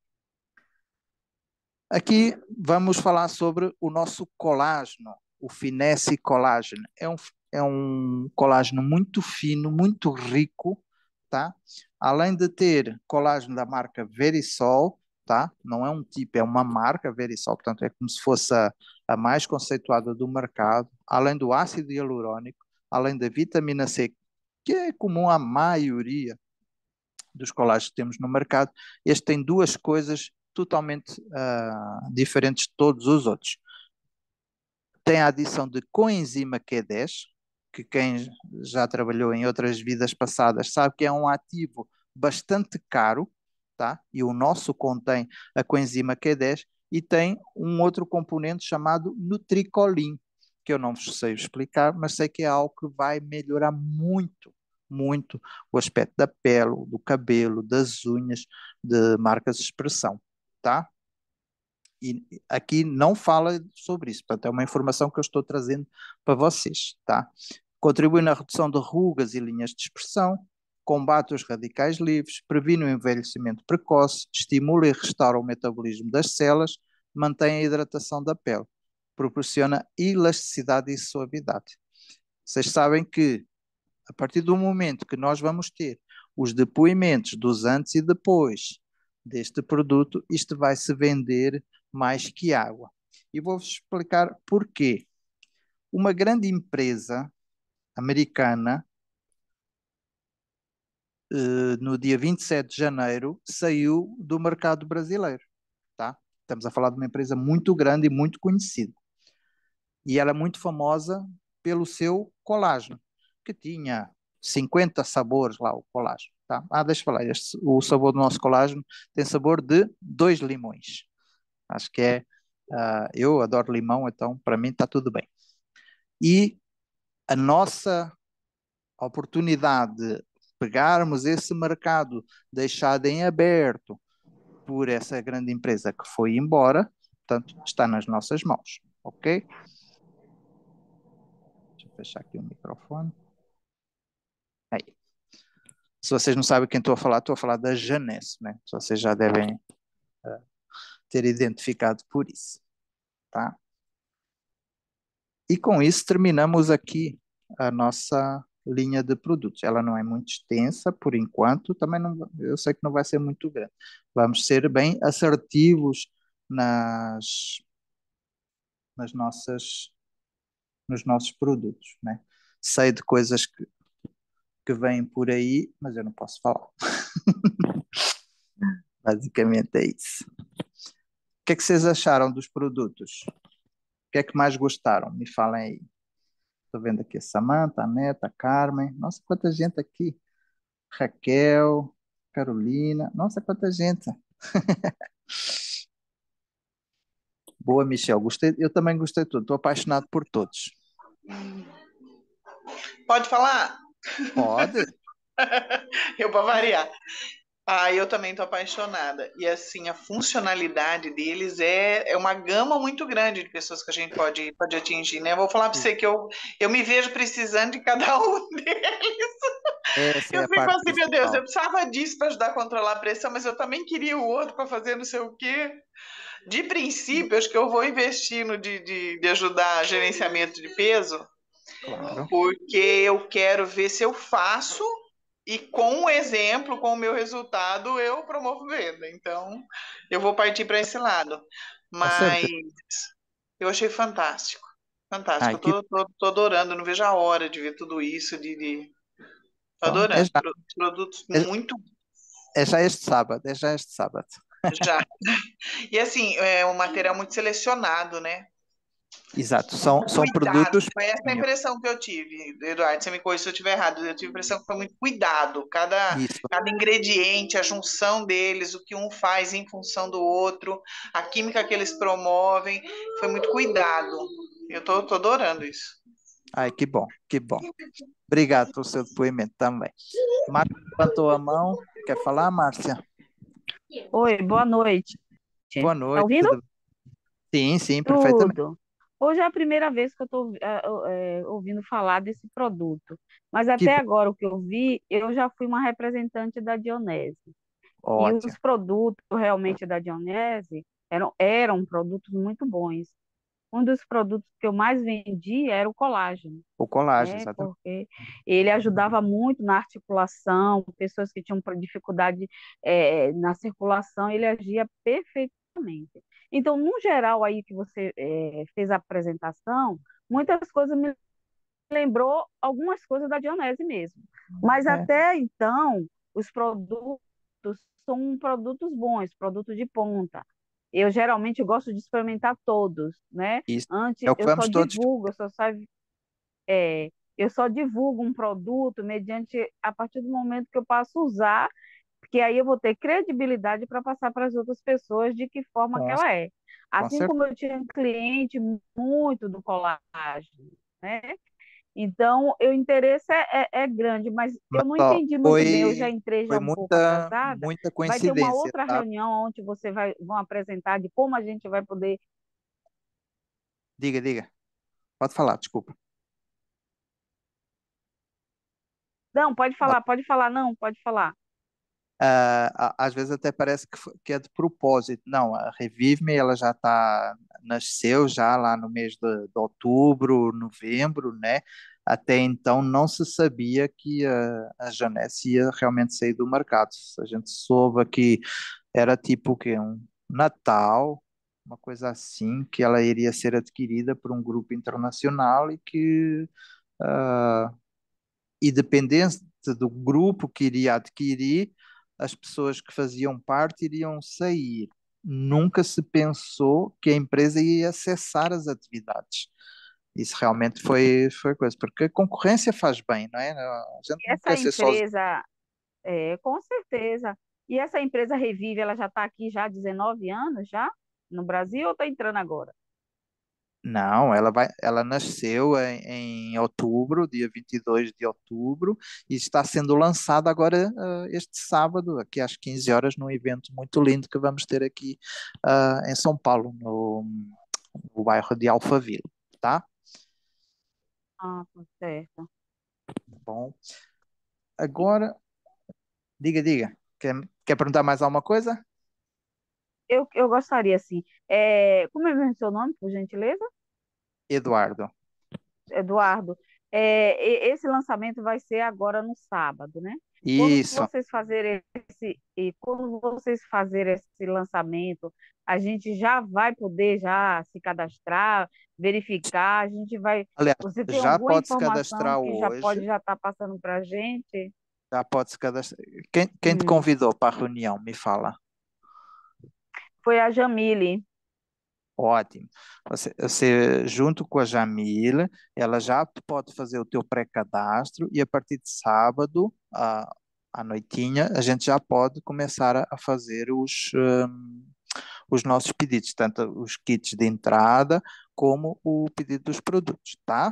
[SPEAKER 1] Aqui vamos falar sobre o nosso colágeno, o Finesse Colágeno. É um, é um colágeno muito fino, muito rico, tá? Além de ter colágeno da marca Verisol, tá? Não é um tipo, é uma marca Verisol, portanto é como se fosse a, a mais conceituada do mercado. Além do ácido hialurônico, além da vitamina C, que é comum à maioria dos colágenos que temos no mercado, este tem duas coisas totalmente uh, diferentes de todos os outros. Tem a adição de coenzima Q dez, que quem já trabalhou em outras vidas passadas sabe que é um ativo bastante caro, tá? E o nosso contém a coenzima Q dez e tem um outro componente chamado Nutricolin, que eu não vos sei explicar, mas sei que é algo que vai melhorar muito, muito o aspecto da pele, do cabelo, das unhas, de marcas de expressão, tá? E aqui não fala sobre isso, portanto é uma informação que eu estou trazendo para vocês, tá? Contribui na redução de rugas e linhas de expressão, combate os radicais livres, previne o envelhecimento precoce, estimula e restaura o metabolismo das células, mantém a hidratação da pele, proporciona elasticidade e suavidade. Vocês sabem que a partir do momento que nós vamos ter os depoimentos dos antes e depois deste produto, isto vai se vender mais que água. E vou-vos explicar porquê. Uma grande empresa americana, eh, no dia vinte e sete de janeiro, saiu do mercado brasileiro. Tá? Estamos a falar de uma empresa muito grande e muito conhecida. E ela é muito famosa pelo seu colágeno, que tinha cinquenta sabores lá, o colágeno. Tá? Ah, deixa eu falar, este, o sabor do nosso colágeno tem sabor de dois limões. Acho que é, uh, eu adoro limão, então para mim está tudo bem. E a nossa oportunidade de pegarmos esse mercado deixado em aberto por essa grande empresa que foi embora, portanto, está nas nossas mãos, ok? Deixa eu fechar aqui o microfone. Aí. Se vocês não sabem quem estou a falar, estou a falar da Janesse, né? Vocês já devem uh, ter identificado por isso, tá? E com isso terminamos aqui a nossa linha de produtos. Ela não é muito extensa por enquanto, também não, eu sei que não vai ser muito grande. Vamos ser bem assertivos nas, nas nossas, nos nossos produtos, né? Sei de coisas que, que vêm por aí, mas eu não posso falar. Basicamente é isso. O que é que vocês acharam dos produtos? O que é que mais gostaram? Me falem aí. Estou vendo aqui a Samanta, a Neta, a Carmen. Nossa, quanta gente aqui. Raquel, Carolina. Nossa, quanta gente. Boa, Michel. Gostei. Eu também gostei de tudo. Estou apaixonado por todos.
[SPEAKER 3] Pode falar?
[SPEAKER 1] Pode.
[SPEAKER 3] Eu para variar. Ah, eu também estou apaixonada. E assim, a funcionalidade deles é, é uma gama muito grande de pessoas que a gente pode, pode atingir, né? Eu vou falar para você que eu, eu me vejo precisando de cada um deles.
[SPEAKER 1] Essa é
[SPEAKER 3] Eu
[SPEAKER 1] a
[SPEAKER 3] fico
[SPEAKER 1] parte
[SPEAKER 3] assim, meu Deus, eu
[SPEAKER 1] principal.
[SPEAKER 3] precisava disso para ajudar a controlar a pressão, mas eu também queria o outro para fazer não sei o quê. De princípio, acho que eu vou investir no de, de, de ajudar a gerenciamento de peso,
[SPEAKER 1] Claro.
[SPEAKER 3] porque eu quero ver se eu faço e com o exemplo, com o meu resultado, eu promovo venda. Então, eu vou partir para esse lado.
[SPEAKER 1] Com
[SPEAKER 3] Mas
[SPEAKER 1] certeza.
[SPEAKER 3] eu achei fantástico. Fantástico.
[SPEAKER 1] Ah,
[SPEAKER 3] Eu
[SPEAKER 1] que,
[SPEAKER 3] tô, tô, tô adorando, não vejo a hora de ver tudo isso, de, de... Tô
[SPEAKER 1] então, é
[SPEAKER 3] adorando.
[SPEAKER 1] já,
[SPEAKER 3] Pro- Produtos
[SPEAKER 1] é,
[SPEAKER 3] muito.
[SPEAKER 1] é já este sábado. É já este sábado.
[SPEAKER 3] Já. E assim, é um material muito selecionado, né?
[SPEAKER 1] Exato, são,
[SPEAKER 3] Com
[SPEAKER 1] são
[SPEAKER 3] cuidado.
[SPEAKER 1] produtos
[SPEAKER 3] Foi essa a
[SPEAKER 1] premium.
[SPEAKER 3] impressão que eu tive, Eduardo. Você me corrija se eu estiver errado. Eu tive a impressão que foi muito cuidado. Cada,
[SPEAKER 1] Isso.
[SPEAKER 3] cada ingrediente, a junção deles, o que um faz em função do outro, a química que eles promovem, foi muito cuidado. Eu tô, tô adorando isso.
[SPEAKER 1] Ai, que bom, que bom. Obrigado pelo seu depoimento também. Márcia levantou a mão. Quer falar, Márcia?
[SPEAKER 4] Oi, boa noite.
[SPEAKER 1] Boa
[SPEAKER 4] Tá
[SPEAKER 1] noite,
[SPEAKER 4] ouvindo?
[SPEAKER 1] tudo bem? Sim, sim, perfeitamente.
[SPEAKER 4] Tudo. Hoje é a primeira vez que eu estou ouvindo falar desse produto, mas
[SPEAKER 1] Que
[SPEAKER 4] até
[SPEAKER 1] bom,
[SPEAKER 4] agora o que eu vi, eu já fui uma representante da Dionese. E
[SPEAKER 1] ótimo.
[SPEAKER 4] os produtos realmente da Dionese eram, eram produtos muito bons. Um dos produtos que eu mais vendia era o colágeno,
[SPEAKER 1] O colágeno,
[SPEAKER 4] né?
[SPEAKER 1] exatamente.
[SPEAKER 4] Porque ele ajudava muito na articulação, pessoas que tinham dificuldade eh, na circulação, ele agia perfeitamente. Então, no geral, aí que você eh, fez a apresentação, muitas coisas me lembrou algumas coisas da Dionese mesmo. Mas
[SPEAKER 1] É,
[SPEAKER 4] até então, os produtos são produtos bons, produtos de ponta. Eu geralmente gosto de experimentar todos, né?
[SPEAKER 1] isso. É
[SPEAKER 4] Antes
[SPEAKER 1] o que
[SPEAKER 4] eu só
[SPEAKER 1] vamos todos.
[SPEAKER 4] divulgo, eu só saio, é, eu só divulgo um produto mediante a partir do momento que eu passo a usar, porque aí eu vou ter credibilidade para passar para as outras pessoas de que forma que
[SPEAKER 1] Com,
[SPEAKER 4] ela é.
[SPEAKER 1] com
[SPEAKER 4] Assim
[SPEAKER 1] certeza.
[SPEAKER 4] como eu tinha um cliente muito do colágeno, né? Então, o interesse é, é, é grande, mas
[SPEAKER 1] Mas,
[SPEAKER 4] eu não
[SPEAKER 1] ó,
[SPEAKER 4] entendi muito bem, eu já
[SPEAKER 1] foi,
[SPEAKER 4] entrei já
[SPEAKER 1] foi
[SPEAKER 4] um pouco
[SPEAKER 1] muita,
[SPEAKER 4] atrasada.
[SPEAKER 1] muita
[SPEAKER 4] Vai ter uma
[SPEAKER 1] coincidência,
[SPEAKER 4] outra
[SPEAKER 1] tá?
[SPEAKER 4] reunião onde você vai vão apresentar de como a gente vai poder.
[SPEAKER 1] Diga, diga. Pode falar, desculpa.
[SPEAKER 4] Não, pode falar, pode falar, não, pode falar.
[SPEAKER 1] Ah, a- às vezes até parece que, fo- que é de propósito. Não, a Revive-me, ela já está, nasceu já lá no mês de, de outubro, novembro, né? Até então não se sabia que a, a Janesse ia realmente sair do mercado. A gente soube que era tipo o quê? Um Natal, uma coisa assim, que ela iria ser adquirida por um grupo internacional e que ah, independente do grupo que iria adquirir, as pessoas que faziam parte iriam sair. Nunca se pensou que a empresa ia acessar as atividades. Isso realmente foi, foi coisa, porque a concorrência faz bem, não é? A gente
[SPEAKER 4] E
[SPEAKER 1] não
[SPEAKER 4] essa
[SPEAKER 1] quer ser sozinho.
[SPEAKER 4] empresa, é, com certeza. E essa empresa Revive, ela já está aqui já há dezenove anos já no Brasil ou está entrando agora?
[SPEAKER 1] Não, ela vai, ela nasceu em, em outubro, dia vinte e dois de outubro, e está sendo lançada agora ah, este sábado, aqui às quinze horas, num evento muito lindo que vamos ter aqui ah, em São Paulo, no, no bairro de Alphaville, tá?
[SPEAKER 4] Ah, tá certo.
[SPEAKER 1] Bom, agora, diga, diga, quer, quer perguntar mais alguma coisa?
[SPEAKER 4] Eu, eu gostaria, assim, é, como é mesmo o seu nome, por gentileza?
[SPEAKER 1] Eduardo.
[SPEAKER 4] Eduardo, é, e- esse lançamento vai ser agora no sábado, né? Quando
[SPEAKER 1] Isso,
[SPEAKER 4] vocês fazerem esse, e quando vocês fazerem esse lançamento, a gente já vai poder já se cadastrar, verificar, a gente vai.
[SPEAKER 1] aliás,
[SPEAKER 4] Você tem
[SPEAKER 1] já
[SPEAKER 4] alguma
[SPEAKER 1] pode se
[SPEAKER 4] informação
[SPEAKER 1] cadastrar
[SPEAKER 4] que já
[SPEAKER 1] hoje,
[SPEAKER 4] pode já estar passando para a gente?
[SPEAKER 1] já pode se cadastrar. Quem, quem te
[SPEAKER 4] Hum,
[SPEAKER 1] convidou para a reunião? Me fala.
[SPEAKER 4] foi a Jamile.
[SPEAKER 1] Ótimo. Você, você, junto com a Jamila, ela já pode fazer o teu pré-cadastro e a partir de sábado, à, à noitinha, a gente já pode começar a, a fazer os, hum, os nossos pedidos, tanto os kits de entrada como o pedido dos produtos, tá?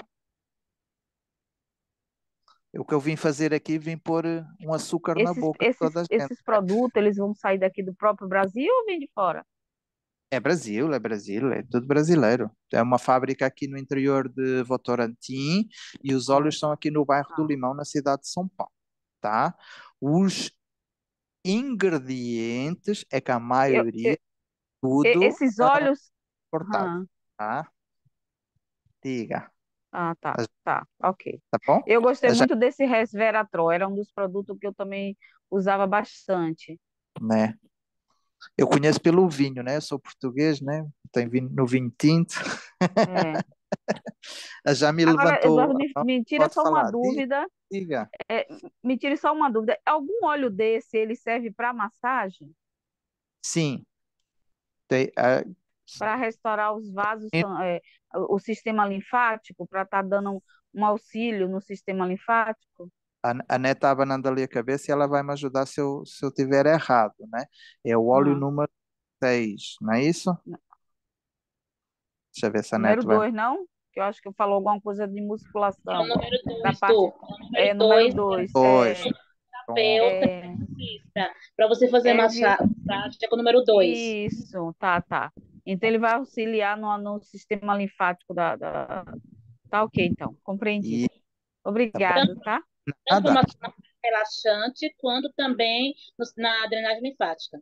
[SPEAKER 1] O que eu vim fazer aqui, vim pôr eh, um açúcar na
[SPEAKER 4] Esses,
[SPEAKER 1] boca de
[SPEAKER 4] esses,
[SPEAKER 1] toda a gente.
[SPEAKER 4] esses produtos, eles vão sair daqui do próprio Brasil ou vêm de fora?
[SPEAKER 1] É Brasil, é Brasil, é tudo brasileiro. É uma fábrica aqui no interior de Votorantim e os
[SPEAKER 4] Ah,
[SPEAKER 1] óleos são aqui no bairro do
[SPEAKER 4] tá.
[SPEAKER 1] Limão, na cidade de São Paulo, tá? Os ingredientes é que a
[SPEAKER 4] Eu,
[SPEAKER 1] maioria,
[SPEAKER 4] eu- e-
[SPEAKER 1] tudo
[SPEAKER 4] esses
[SPEAKER 1] ah,
[SPEAKER 4] óleos.
[SPEAKER 1] importado, tá? Diga,
[SPEAKER 4] Ah, tá, tá, ok.
[SPEAKER 1] tá bom?
[SPEAKER 4] Eu gostei
[SPEAKER 1] Já,
[SPEAKER 4] muito desse resveratrol, era um dos produtos que eu também usava bastante.
[SPEAKER 1] né? Eu conheço pelo vinho, né? Eu sou português, né? Tem vinho no vinho tinto.
[SPEAKER 4] É.
[SPEAKER 1] A já me
[SPEAKER 4] Agora,
[SPEAKER 1] levantou
[SPEAKER 4] Eduardo,
[SPEAKER 1] a
[SPEAKER 4] me,
[SPEAKER 1] mão,
[SPEAKER 4] me tira
[SPEAKER 1] pode
[SPEAKER 4] só uma
[SPEAKER 1] falar. Diga,
[SPEAKER 4] dúvida,
[SPEAKER 1] diga.
[SPEAKER 4] é, me tire só uma dúvida. Algum óleo desse, ele serve para massagem?
[SPEAKER 1] Sim, tem, a,
[SPEAKER 4] para restaurar os vasos, san- é, o o sistema linfático, para estar dando um, um auxílio no sistema linfático.
[SPEAKER 1] a, a Net está abanando ali a cabeça e ela vai me ajudar se eu, se eu tiver errado, né? É o óleo
[SPEAKER 4] Ah,
[SPEAKER 1] número seis, não é isso? Deixa eu ver se a
[SPEAKER 4] número
[SPEAKER 1] Net vai.
[SPEAKER 4] dois, não? Que eu acho que falou alguma coisa de
[SPEAKER 5] É o
[SPEAKER 4] musculação,
[SPEAKER 5] número
[SPEAKER 4] da
[SPEAKER 5] dois,
[SPEAKER 4] parte,
[SPEAKER 5] Tu. É o número
[SPEAKER 4] é, número
[SPEAKER 5] dois
[SPEAKER 4] dois.
[SPEAKER 1] Dois,
[SPEAKER 4] É,
[SPEAKER 1] pronto.
[SPEAKER 5] terapeuta
[SPEAKER 4] é,
[SPEAKER 5] para você fazer
[SPEAKER 4] é, eu vi
[SPEAKER 5] massagem prática com o número dois.
[SPEAKER 4] isso, tá, tá. Então ele vai auxiliar no, no sistema linfático da, da... Tá ok, então, compreendido.
[SPEAKER 1] E tá bom.
[SPEAKER 4] Obrigado,
[SPEAKER 5] Tanto,
[SPEAKER 4] tá?
[SPEAKER 5] tanto para
[SPEAKER 1] Nada.
[SPEAKER 5] massagem relaxante, quanto também no- na drenagem linfática.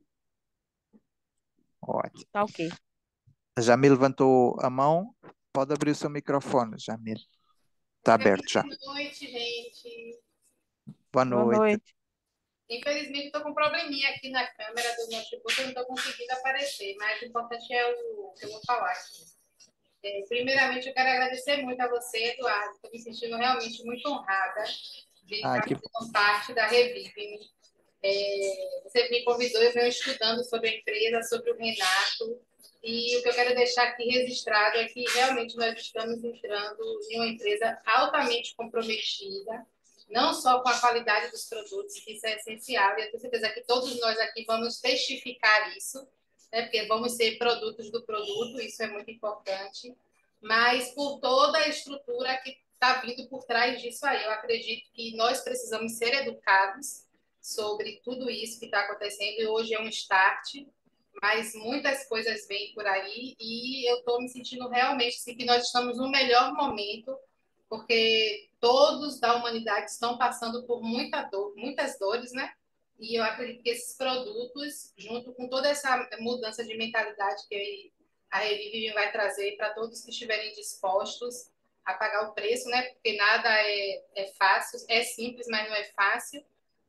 [SPEAKER 1] Ótimo.
[SPEAKER 4] Tá ok.
[SPEAKER 1] A Jamil levantou a mão. Pode abrir o seu microfone, Jamil. Está aberto já.
[SPEAKER 6] Boa noite, gente.
[SPEAKER 1] Boa
[SPEAKER 4] Boa
[SPEAKER 1] noite.
[SPEAKER 4] noite.
[SPEAKER 6] Infelizmente, estou com um probleminha aqui na câmera do notebook, eu não estou conseguindo aparecer, mas o importante é o que eu vou falar aqui. É, primeiramente, eu quero agradecer muito a você, Eduardo. Estou me sentindo realmente muito honrada de
[SPEAKER 1] Ah,
[SPEAKER 6] estar
[SPEAKER 1] que
[SPEAKER 6] fazendo parte da Revive. É, você me convidou, eu venho estudando sobre a empresa, sobre o Renato, e o que eu quero deixar aqui registrado é que realmente nós estamos entrando em uma empresa altamente comprometida, não só com a qualidade dos produtos, que isso é essencial, e eu tenho certeza que todos nós aqui vamos testificar isso, né, porque vamos ser produtos do produto, isso é muito importante, mas por toda a estrutura que está vindo por trás disso aí. Eu acredito que nós precisamos ser educados sobre tudo isso que está acontecendo, e hoje é um start, mas muitas coisas vêm por aí, e eu estou me sentindo realmente assim, que nós estamos no melhor momento, porque todos da humanidade estão passando por muita dor, muitas dores, né? E eu acredito que esses produtos, junto com toda essa mudança de mentalidade que a Revive vai trazer para todos que estiverem dispostos a pagar o preço, né? Porque nada é, é fácil, é simples, mas não é fácil.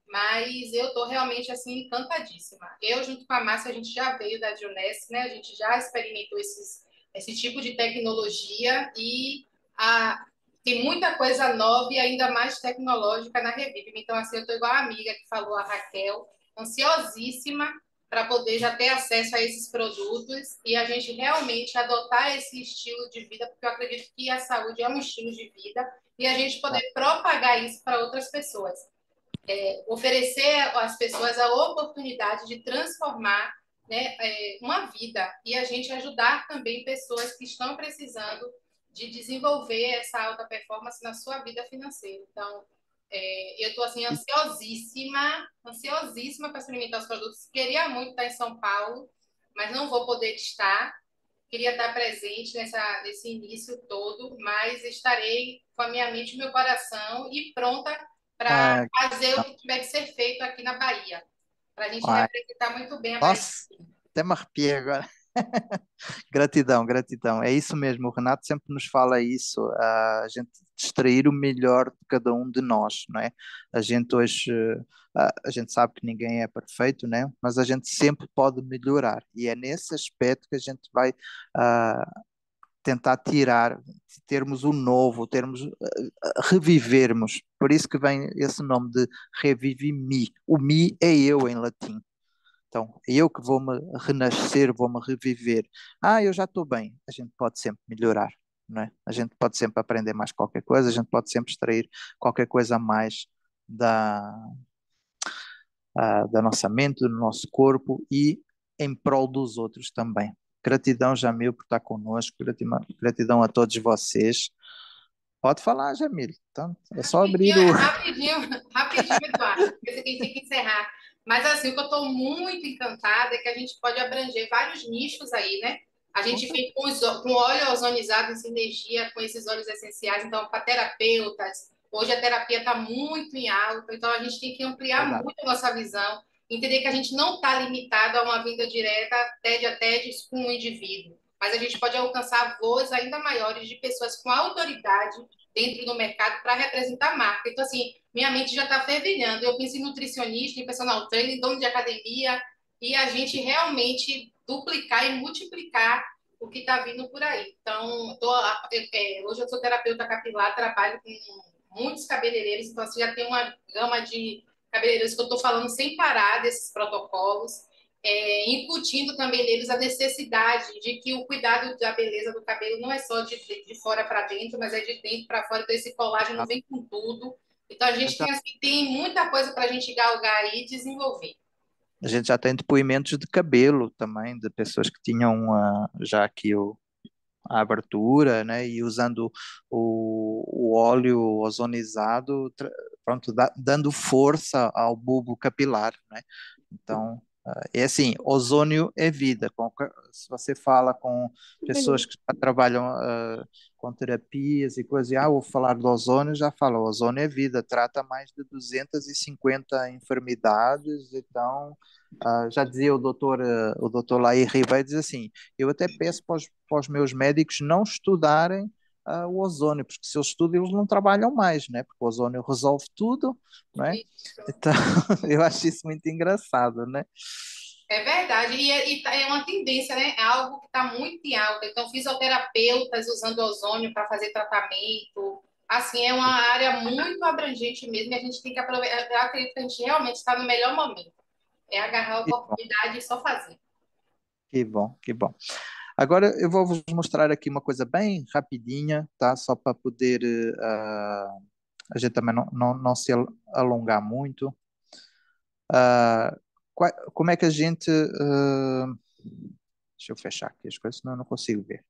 [SPEAKER 6] Mas eu estou realmente assim encantadíssima. Eu, junto com a Márcia, a gente já veio da Dionesc, né? A gente já experimentou esses, esse tipo de tecnologia e a, tem muita coisa nova e ainda mais tecnológica na Revive. Então, assim, eu estou igual a amiga que falou, a Raquel, ansiosíssima para poder já ter acesso a esses produtos e a gente realmente adotar esse estilo de vida, porque eu acredito que a saúde é um estilo de vida e a gente
[SPEAKER 1] tá.
[SPEAKER 6] poder propagar isso para outras pessoas. É, oferecer às pessoas a oportunidade de transformar, né, é, uma vida e a gente ajudar também pessoas que estão precisando de desenvolver essa alta performance na sua vida financeira. Então, é, eu estou assim ansiosíssima, ansiosíssima para experimentar os produtos. Queria muito estar em São Paulo, mas não vou poder estar. Queria estar presente nessa, nesse início todo, mas estarei com a minha mente e meu coração e pronta para
[SPEAKER 1] Ah,
[SPEAKER 6] fazer o que tiver que ser feito aqui na Bahia, para a gente
[SPEAKER 1] ah,
[SPEAKER 6] representar muito bem a Bahia.
[SPEAKER 1] nossa, até me arrepiei agora. Gratidão, gratidão. É isso mesmo. O Renato sempre nos fala isso, a gente extrair o melhor de cada um de nós, não é? A gente hoje, a, a gente sabe que ninguém é perfeito, né? Mas a gente sempre pode melhorar e é nesse aspecto que a gente vai ah, tentar tirar, termos o novo, termos, ah, revivermos. Por isso que vem esse nome de revivi-me. O me é eu em latim. Então, é eu que vou-me renascer, vou-me reviver. Ah, eu já estou bem. A gente pode sempre melhorar, não é? A gente pode sempre aprender mais qualquer coisa, a gente pode sempre extrair qualquer coisa a mais da, ah, da nossa mente, do nosso corpo e em prol dos outros também. Gratidão, Jamil, por estar connosco, gratidão, gratidão a todos vocês. Pode falar, Jamil. Então, é só abrir
[SPEAKER 6] Rapidinho,
[SPEAKER 1] o.
[SPEAKER 6] rapidinho, rapidinho, Eduardo, porque você tem que encerrar. Mas assim, o que eu estou muito encantada é que a gente pode abranger vários nichos aí, né? A
[SPEAKER 1] Com
[SPEAKER 6] gente
[SPEAKER 1] certeza.
[SPEAKER 6] fez com, os, com óleo ozonizado em sinergia com esses óleos essenciais, então, para terapeutas. Hoje a terapia está muito em alta, então a gente tem que ampliar
[SPEAKER 1] Verdade.
[SPEAKER 6] muito a nossa visão, entender que a gente não está limitado a uma vinda direta, TED a TED, com um indivíduo, mas a gente pode alcançar voos ainda maiores de pessoas com autoridade dentro do mercado para representar a marca. Então, assim, minha mente já está fervilhando. Eu penso em nutricionista, em personal trainer, em dono de academia, e a gente realmente duplicar e multiplicar o que está vindo por aí. Então, tô, é, hoje eu sou terapeuta capilar, trabalho com muitos cabeleireiros, então assim, já tem uma gama de cabeleireiros que eu estou falando sem parar desses protocolos. é, incutindo também neles a necessidade de que o cuidado da beleza do cabelo não é só de, de fora para dentro, mas é de dentro para fora. Então, esse colágeno vem com tudo. Então, a gente
[SPEAKER 1] Então,
[SPEAKER 6] tem, assim, tem muita coisa para a gente galgar aí e desenvolver.
[SPEAKER 1] a gente já tem depoimentos de cabelo também, de pessoas que tinham ah, já aqui o, a abertura, né, e usando o, o óleo ozonizado, tra- pronto, dá- dando força ao bulbo capilar, né? Então, ah, é assim, ozônio é vida. Qualquer- Se você fala com pessoas que já trabalham ah, com terapias e coisas, e, ah, vou falar do ozônio, já fala, o ozônio é vida, trata mais de duzentas e cinquenta enfermidades, então, ah, já dizia o doutor, ah, o doutor Laí Ribeiro, diz assim, eu até peço para os, para os meus médicos não estudarem ah, o ozônio, porque se eles estudam, eles não trabalham mais, né? Porque o ozônio resolve tudo, não é?
[SPEAKER 6] Isso.
[SPEAKER 1] Então, eu acho isso muito engraçado, né?
[SPEAKER 6] É verdade, e é, e tá- é uma tendência, né? É algo que está muito em alta. Então, fisioterapeutas usando ozônio para fazer tratamento. Assim, é uma área muito abrangente mesmo, e a gente tem que aproveitar. Eu acredito que a gente realmente está no melhor momento. É agarrar a
[SPEAKER 1] Que bom,
[SPEAKER 6] oportunidade e só fazer.
[SPEAKER 1] que bom, que bom. Agora eu vou vos mostrar aqui uma coisa bem rapidinha, tá? Só para poder eh, ah, a gente também não, não, não se al- alongar muito. Ah, qua- como é que a gente. ah, deixa eu fechar aqui as coisas, senão eu não consigo ver.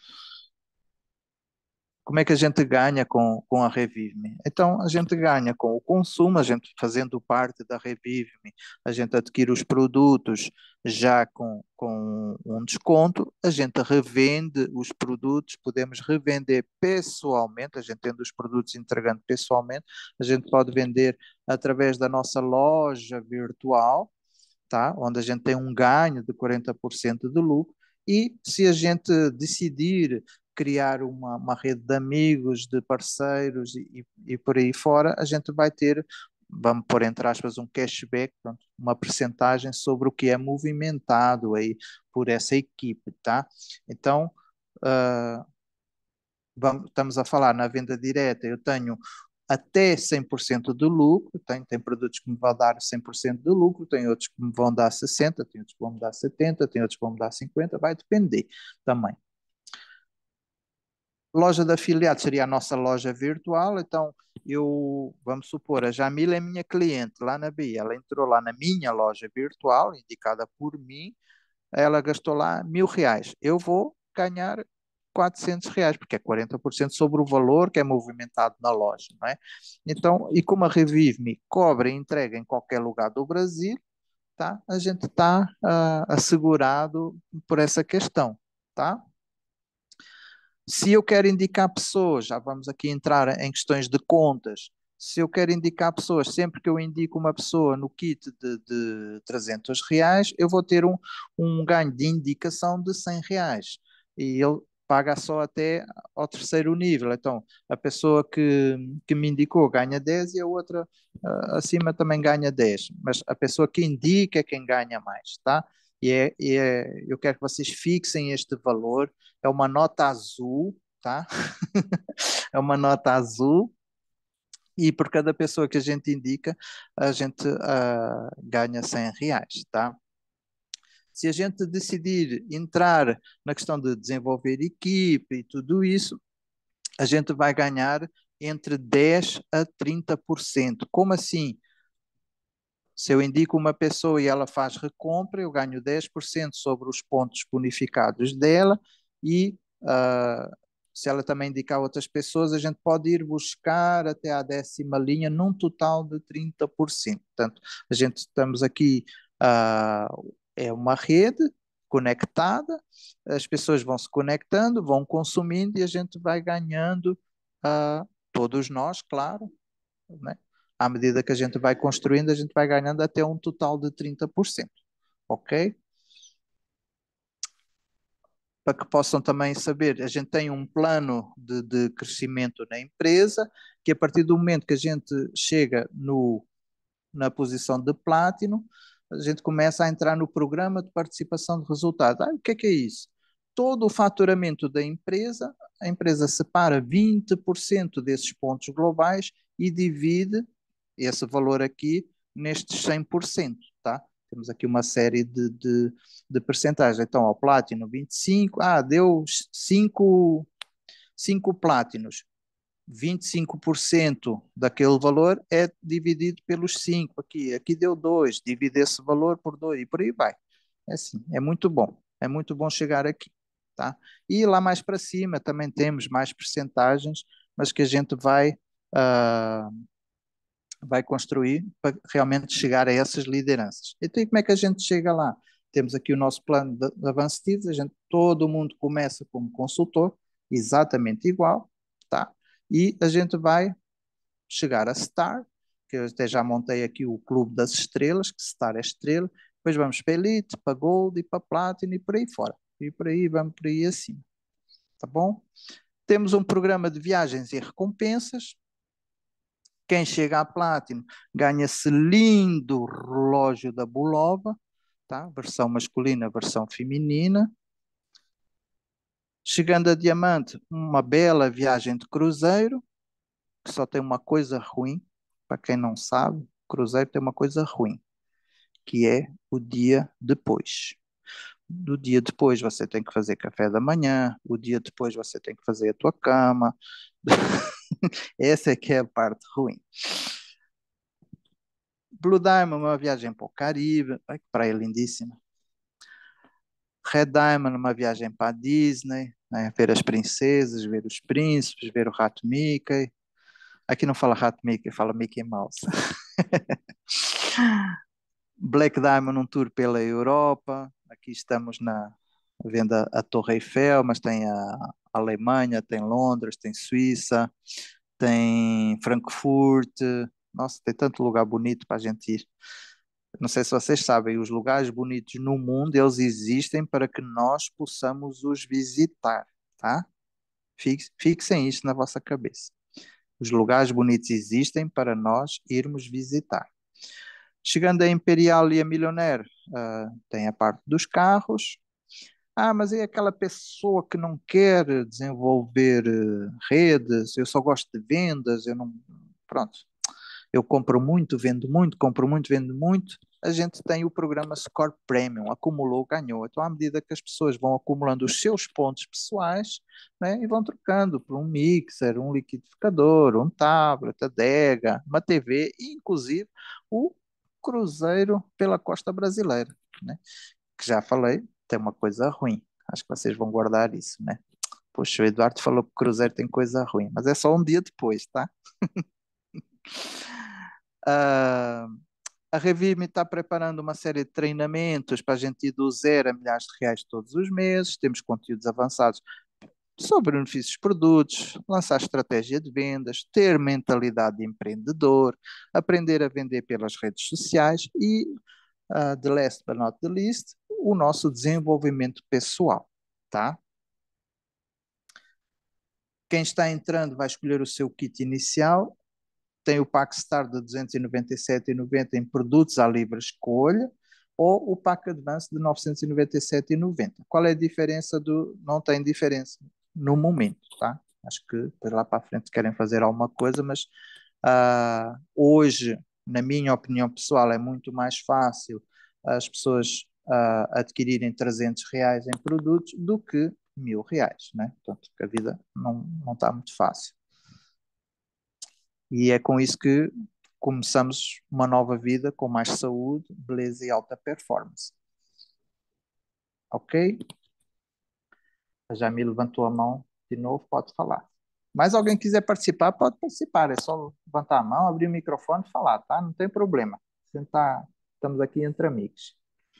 [SPEAKER 1] Como é que a gente ganha com, com a Revive-me? Então, a gente ganha com o consumo, a gente fazendo parte da Revive-me, a gente adquire os produtos já com, com um desconto, a gente revende os produtos, podemos revender pessoalmente, a gente tendo os produtos entregando pessoalmente, a gente pode vender através da nossa loja virtual, tá? Onde a gente tem um ganho de quarenta por cento de lucro, e se a gente decidir criar uma, uma rede de amigos, de parceiros e, e por aí fora, a gente vai ter, vamos pôr entre aspas, um cashback, pronto, uma percentagem sobre o que é movimentado aí por essa equipe, tá? Então, uh, vamos, estamos a falar na venda direta, eu tenho até cem por cento do lucro, tem, tem produtos que me vão dar cem por cento do lucro, tem outros que me vão dar sessenta por cento, tem outros que vão me dar setenta por cento, tem outros que vão me dar cinquenta por cento, vai depender também. Loja de afiliados seria a nossa loja virtual, então eu, vamos supor, a Jamila é minha cliente lá na Bahia, ela entrou lá na minha loja virtual, indicada por mim, ela gastou lá mil reais. Eu vou ganhar quatrocentos reais, porque é quarenta por cento sobre o valor que é movimentado na loja, não é? Então, e como a Revive-me cobra e entrega em qualquer lugar do Brasil, tá? A gente está uh, assegurado por essa questão, tá? Se eu quero indicar pessoas, já vamos aqui entrar em questões de contas. Se eu quero indicar pessoas, sempre que eu indico uma pessoa no kit de, de trezentos reais, eu vou ter um, um ganho de indicação de cem reais. E ele paga só até ao terceiro nível. Então, a pessoa que, que me indicou ganha dez e a outra uh, acima também ganha dez. Mas a pessoa que indica é quem ganha mais, tá? E, é, e é, eu quero que vocês fixem este valor, é uma nota azul, tá? É uma nota azul e por cada pessoa que a gente indica, a gente uh, ganha cem reais, tá? Se a gente decidir entrar na questão de desenvolver equipe e tudo isso, a gente vai ganhar entre dez a trinta por cento. Como assim? Se eu indico uma pessoa e ela faz recompra, eu ganho dez por cento sobre os pontos bonificados dela e uh, se ela também indicar outras pessoas, a gente pode ir buscar até a décima linha num total de trinta por cento. Portanto, a gente estamos aqui, uh, é uma rede conectada, as pessoas vão se conectando, vão consumindo e a gente vai ganhando, uh, todos nós, claro, né? À medida que a gente vai construindo, a gente vai ganhando até um total de trinta por cento, ok? Para que possam também saber, a gente tem um plano de, de crescimento na empresa, que a partir do momento que a gente chega no, na posição de Platinum, a gente começa a entrar no programa de participação de resultados. Ah, o que é que é isso? Todo o faturamento da empresa, a empresa separa vinte por cento desses pontos globais e divide esse valor aqui nestes cem por cento, tá? Temos aqui uma série de, de, de percentagens. Então, ao Platinum vinte e cinco, ah, deu cinco, cinco Platinos. vinte e cinco por cento daquele valor é dividido pelos cinco aqui. Aqui deu dois, divide esse valor por dois e por aí vai. É assim, é muito bom. É muito bom chegar aqui, tá? E lá mais para cima também temos mais percentagens, mas que a gente vai, uh, vai construir para realmente chegar a essas lideranças. Então, e como é que a gente chega lá? Temos aqui o nosso plano de, de Advanced, a gente, todo mundo começa como consultor, exatamente igual, tá? E a gente vai chegar a Star, que eu até já montei aqui o Clube das Estrelas, que Star é estrela, depois vamos para Elite, para Gold e para Platinum e por aí fora. E por aí vamos por aí acima. Tá bom? Temos um programa de viagens e recompensas. Quem chega a Platinum ganha esse lindo relógio da Bulova, tá? Versão masculina, versão feminina. Chegando a Diamante, uma bela viagem de cruzeiro, que só tem uma coisa ruim, para quem não sabe, cruzeiro tem uma coisa ruim, que é o dia depois. Do dia depois você tem que fazer café da manhã, o dia depois você tem que fazer a tua cama. Essa é que é a parte ruim. Blue Diamond, uma viagem para o Caribe. Ai, que praia lindíssima. Red Diamond, uma viagem para a Disney, né? Ver as princesas, ver os príncipes, ver o rato Mickey. Aqui não fala rato Mickey, fala Mickey Mouse. Black Diamond, um tour pela Europa. Aqui estamos na venda a Torre Eiffel, mas tem a Alemanha, tem Londres, tem Suíça, tem Frankfurt. Nossa, tem tanto lugar bonito para a gente ir. Não sei se vocês sabem, os lugares bonitos no mundo, eles existem para que nós possamos os visitar, tá? Fix- Fixem isto na vossa cabeça. Os lugares bonitos existem para nós irmos visitar. Chegando a Imperial e a Milionaire, ah, tem a parte dos carros. Ah, mas é aquela pessoa que não quer desenvolver eh, redes, eu só gosto de vendas, eu não. Pronto. Eu compro muito, vendo muito, compro muito, vendo muito. A gente tem o programa Score Premium, acumulou, ganhou. Então, à medida que as pessoas vão acumulando os seus pontos pessoais, né, e vão trocando por um mixer, um liquidificador, um tablet, adega, uma T V, e inclusive o cruzeiro pela costa brasileira, né? Que já falei, tem uma coisa ruim. Acho que vocês vão guardar isso, né? Poxa, o Eduardo falou que o cruzeiro tem coisa ruim, mas é só um dia depois, tá? Ah, a Revime está preparando uma série de treinamentos para a gente ir do zero a milhares de reais todos os meses. Temos conteúdos avançados sobre benefícios de produtos, lançar estratégia de vendas, ter mentalidade de empreendedor, aprender a vender pelas redes sociais e, uh, the last but not the least, o nosso desenvolvimento pessoal, tá? Quem está entrando vai escolher o seu kit inicial. Tem o Pack Star de duzentos e noventa e sete reais e noventa centavos em produtos à livre escolha, ou o Pack Advance de novecentos e noventa e sete reais e noventa centavos. Qual é a diferença do... Não tem diferença no momento, tá? Acho que depois lá para a frente querem fazer alguma coisa, mas uh, hoje, na minha opinião pessoal, é muito mais fácil as pessoas uh, adquirirem trezentos reais em produtos do que mil reais, né? Portanto, a vida não, não está muito fácil. E é com isso que começamos uma nova vida com mais saúde, beleza e alta performance. Ok? A Jamil levantou a mão de novo, pode falar. Mas alguém quiser participar, pode participar. É só levantar a mão, abrir o microfone e falar, tá? Não tem problema. Tá, estamos aqui entre amigos.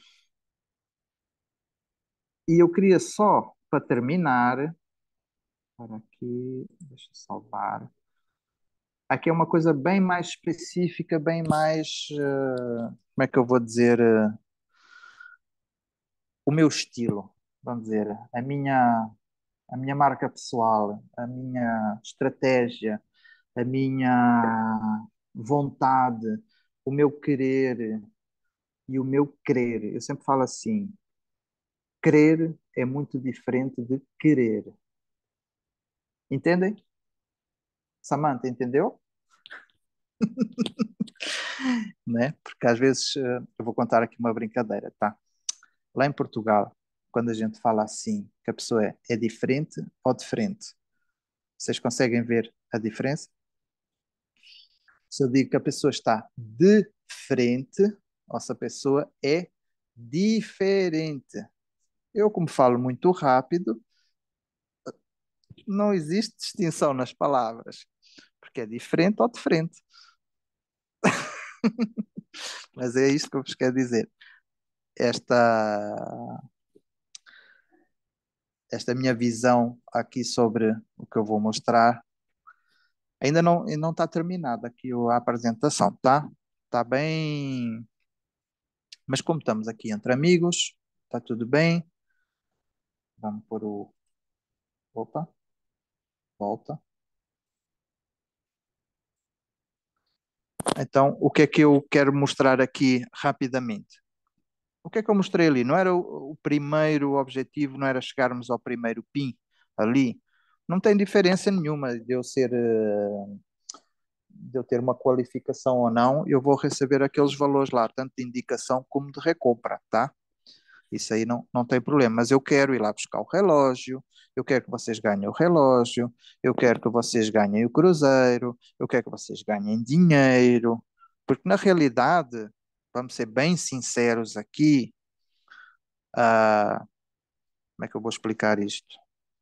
[SPEAKER 1] E eu queria só, para terminar, para aqui, deixa eu salvar. Aqui é uma coisa bem mais específica, bem mais, uh, como é que eu vou dizer, uh, o meu estilo, vamos dizer, a minha, a minha marca pessoal, a minha estratégia, a minha vontade, o meu querer e o meu crer. Eu sempre falo assim, crer é muito diferente de querer. Entendem? Samantha, entendeu? né? Porque às vezes, eh, eu vou contar aqui uma brincadeira, tá? Lá em Portugal, quando a gente fala assim, que a pessoa é, é diferente ou diferente, vocês conseguem ver a diferença? Se eu digo que a pessoa está de frente, ou se a pessoa é diferente. Eu, como falo muito rápido, não existe distinção nas palavras, porque é diferente ou diferente. Mas é isto que eu vos quero dizer. Esta, esta minha visão aqui sobre o que eu vou mostrar, ainda não não está terminada aqui a apresentação, tá? Está bem, mas como estamos aqui entre amigos, está tudo bem. Vamos pôr o. Opa, volta. Então, o que é que eu quero mostrar aqui rapidamente? O que é que eu mostrei ali? Não era o, o primeiro objetivo, não era chegarmos ao primeiro PIN ali. Não tem diferença nenhuma de eu ser, eh, de eu ter uma qualificação ou não, eu vou receber aqueles valores lá, tanto de indicação como de recompra, tá? Isso aí não, não tem problema, mas eu quero ir lá buscar o relógio, eu quero que vocês ganhem o relógio, eu quero que vocês ganhem o cruzeiro, eu quero que vocês ganhem dinheiro, porque na realidade, vamos ser bem sinceros aqui, ah, como é que eu vou explicar isto?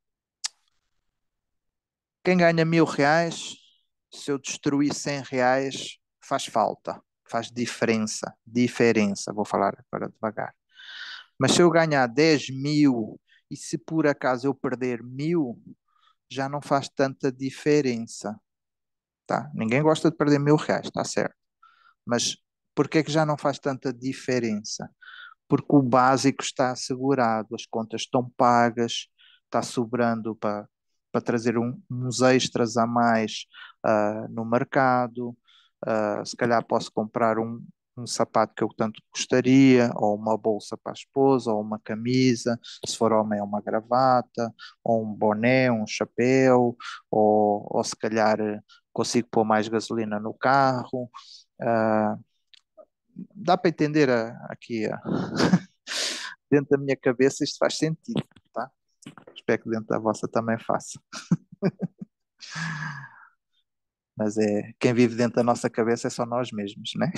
[SPEAKER 1] Quem ganha mil reais, se eu destruir cem reais, faz falta, faz diferença, diferença, vou falar agora devagar. Mas se eu ganhar dez mil e se por acaso eu perder mil, já não faz tanta diferença, tá? Ninguém gosta de perder mil reais, tá certo? Mas por que é que já não faz tanta diferença? Porque o básico está assegurado, as contas estão pagas, está sobrando para para trazer um- uns extras a mais ah, no mercado. Ah, se calhar posso comprar um, um sapato que eu tanto gostaria, ou uma bolsa para a esposa, ou uma camisa, se for homem, é uma gravata, ou um boné, um chapéu, ou, ou se calhar eh, consigo pôr mais gasolina no carro. Ah, dá para entender a- aqui, a- dentro da minha cabeça isto faz sentido, tá? Espero que dentro da vossa também faça. Mas é, quem vive dentro da nossa cabeça é só nós mesmos, né?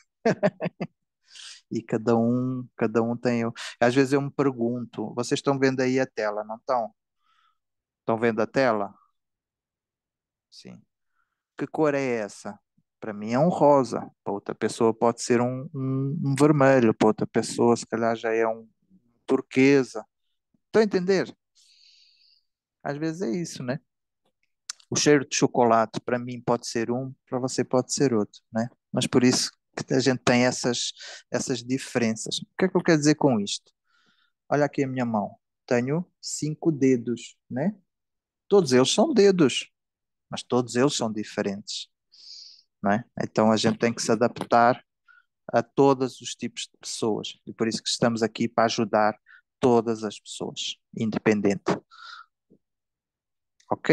[SPEAKER 1] E cada um, cada um tem. o- Às vezes eu me pergunto, vocês estão vendo aí a tela, não estão? Estão vendo a tela? Sim. Que cor é essa? Para mim é um rosa, para outra pessoa pode ser um, um, um vermelho, para outra pessoa se calhar já é um turquesa. Estão a entender? Às vezes é isso, né? O cheiro de chocolate para mim pode ser um, para você pode ser outro, né? Mas por isso que a gente tem essas, essas diferenças. O que é que eu quero dizer com isto? Olha aqui a minha mão. Tenho cinco dedos, né? Todos eles são dedos, mas todos eles são diferentes, não é? Então a gente tem que se adaptar a todos os tipos de pessoas. E por isso que estamos aqui para ajudar todas as pessoas, independente. Ok?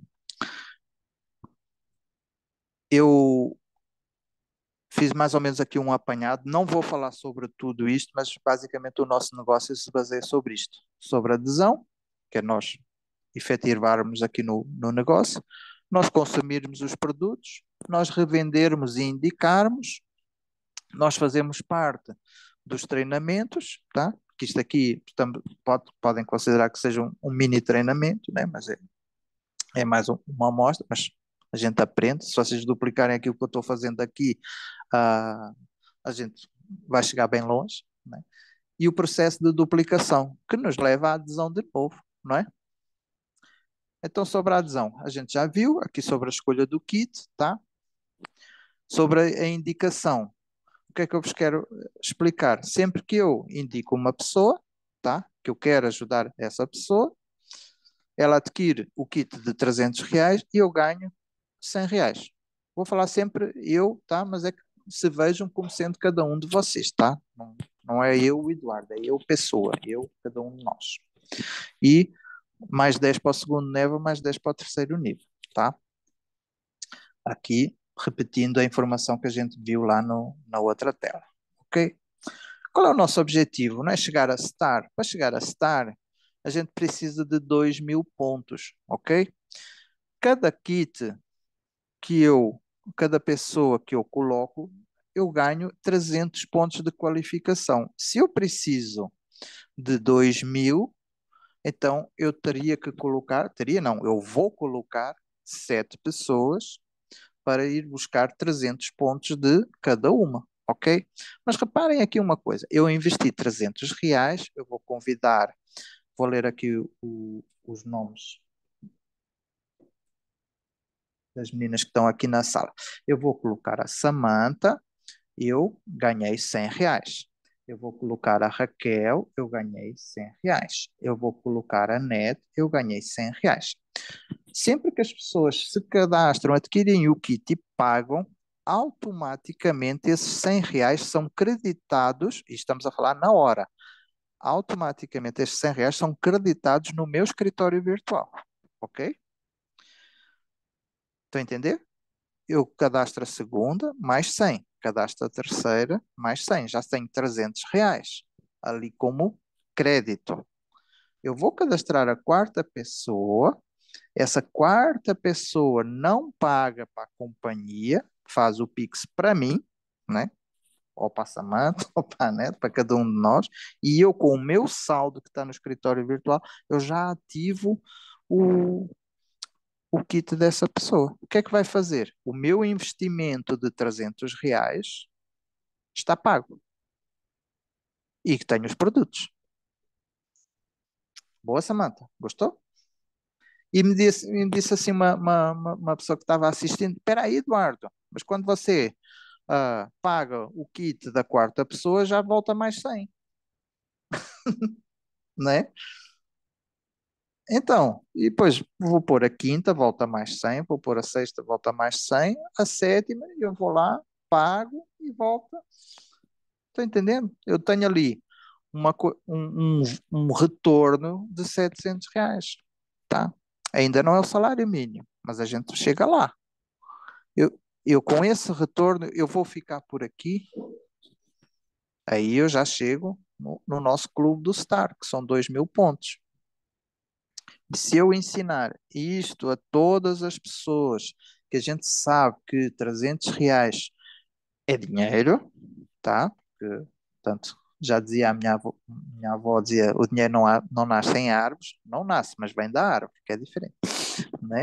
[SPEAKER 1] Eu fiz mais ou menos aqui um apanhado. Não vou falar sobre tudo isto, mas basicamente o nosso negócio se baseia sobre isto: sobre a adesão, que é nós efetivarmos aqui no, no negócio, nós consumirmos os produtos, nós revendermos e indicarmos, nós fazemos parte dos treinamentos, tá? Que isto aqui tam- pode, podem considerar que seja um, um mini treinamento, né? Mas é, é mais um- uma amostra, mas a gente aprende. Se vocês duplicarem aquilo que eu estou fazendo aqui, ah, a gente vai chegar bem longe, né? E o processo de duplicação, que nos leva à adesão de novo, não é? Então, sobre a adesão, a gente já viu aqui sobre a escolha do kit, tá? Sobre a a indicação, o que é que eu vos quero explicar? Sempre que eu indico uma pessoa, tá? Que eu quero ajudar essa pessoa, ela adquire o kit de trezentos reais e eu ganho cem reais. Vou falar sempre eu, tá? Mas é que se vejam como sendo cada um de vocês, tá? Não, não é eu, o Eduardo, é eu, pessoa, eu, cada um de nós. E mais dez para o segundo nível, mais dez para o terceiro nível, tá? Aqui repetindo a informação que a gente viu lá no, na outra tela, ok? Qual é o nosso objetivo? Não é chegar a Star. Para chegar a Star, a gente precisa de dois mil pontos, ok? Cada kit que eu, cada pessoa que eu coloco, eu ganho trezentos pontos de qualificação. Se eu preciso de dois mil, então eu teria que colocar, teria não, eu vou colocar sete pessoas para ir buscar trezentos pontos de cada uma, ok? Mas reparem aqui uma coisa, eu investi trezentos reais, eu vou convidar, vou ler aqui o- o- os nomes das meninas que estão aqui na sala. Eu vou colocar a Samantha, eu ganhei cem reais. Eu vou colocar a Raquel, eu ganhei cem reais. Eu vou colocar a Net, eu ganhei cem reais. Sempre que as pessoas se cadastram, adquirem o kit e pagam, automaticamente esses cem reais são creditados, e estamos a falar na hora, automaticamente esses cem reais são creditados no meu escritório virtual. Ok? Estão a entender? Eu cadastro a segunda, mais cem. Cadastro a terceira, mais cem. Já tenho trezentos reais ali como crédito. Eu vou cadastrar a quarta pessoa. Essa quarta pessoa não paga para a companhia, faz o Pix para mim, né? Ou para a Samanta, ou para a Neto, para cada um de nós. E eu, com o meu saldo que está no escritório virtual, eu já ativo o, o kit dessa pessoa. O que é que vai fazer? O meu investimento de trezentos reais está pago e que tenho os produtos. Boa, Samanta, gostou? E me disse, me disse assim uma, uma, uma uma pessoa que estava assistindo, espera aí, Eduardo, mas quando você ah, paga o kit da quarta pessoa, já volta mais cem, né? Então, e depois vou pôr a quinta, volta mais cem, vou pôr a sexta, volta mais cem, a sétima, eu vou lá, pago e volta. Estou entendendo? Eu tenho ali uma, co- um, um, um retorno de setecentos reais, tá? Ainda não é o salário mínimo, mas a gente chega lá. Eu, eu com esse retorno, eu vou ficar por aqui, aí eu já chego no, no nosso clube do Star, que são dois mil pontos. Se eu ensinar isto a todas as pessoas, que a gente sabe que trezentos reais é dinheiro, tá? Porque, portanto, já dizia a minha avó, minha avó dizia, o dinheiro não, há- não nasce em árvores, não nasce, mas vem da árvore, que é diferente, né?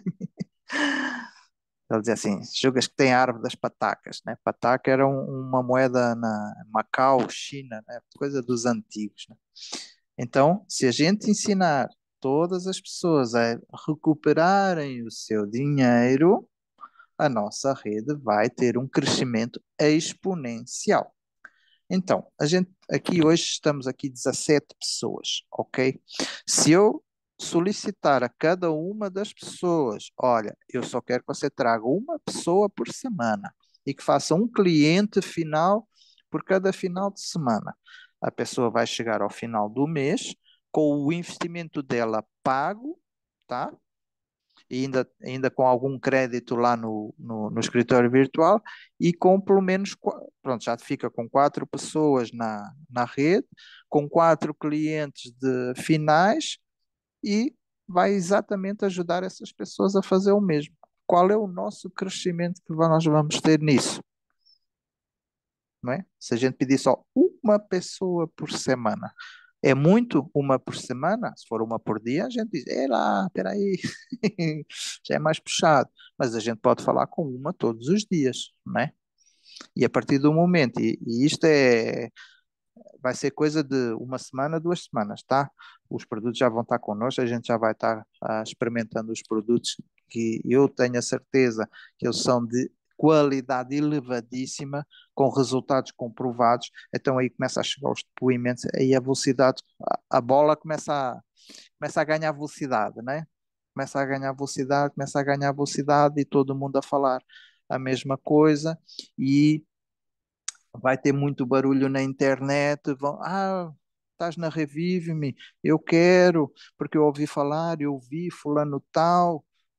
[SPEAKER 1] Ele dizia assim, julgas que tem a árvore das patacas, né? Pataca era um- uma moeda na Macau, China, né? Coisa dos antigos, né? Então, se a gente ensinar todas as pessoas a recuperarem o seu dinheiro, a nossa rede vai ter um crescimento exponencial. Então, a gente aqui hoje estamos aqui dezassete pessoas, ok? Se eu solicitar a cada uma das pessoas, olha, eu só quero que você traga uma pessoa por semana e que faça um cliente final por cada final de semana. A pessoa vai chegar ao final do mês com o investimento dela pago, tá? E ainda, ainda com algum crédito lá no, no, no escritório virtual e com pelo menos, qua- pronto, já fica com quatro pessoas na, na rede, com quatro clientes de finais e vai exatamente ajudar essas pessoas a fazer o mesmo. Qual é o nosso crescimento que nós vamos ter nisso? Não é? Se a gente pedir só uma pessoa por semana, é muito uma por semana? Se for uma por dia, a gente diz, é lá, espera aí, já é mais puxado. Mas a gente pode falar com uma todos os dias, não é? E a partir do momento, e, e isto é, vai ser coisa de uma semana, duas semanas, tá? Os produtos já vão estar connosco, a gente já vai estar ah, experimentando os produtos que eu tenho a certeza que eles são de qualidade elevadíssima, com resultados comprovados. Então aí começa a chegar os depoimentos, aí a velocidade, a, a bola começa a, começa a ganhar velocidade, né? Começa a ganhar velocidade, começa a ganhar velocidade e todo mundo a falar a mesma coisa e vai ter muito barulho na internet, vão, ah, estás na Revive-me, eu quero, porque eu ouvi falar, eu vi fulano tal,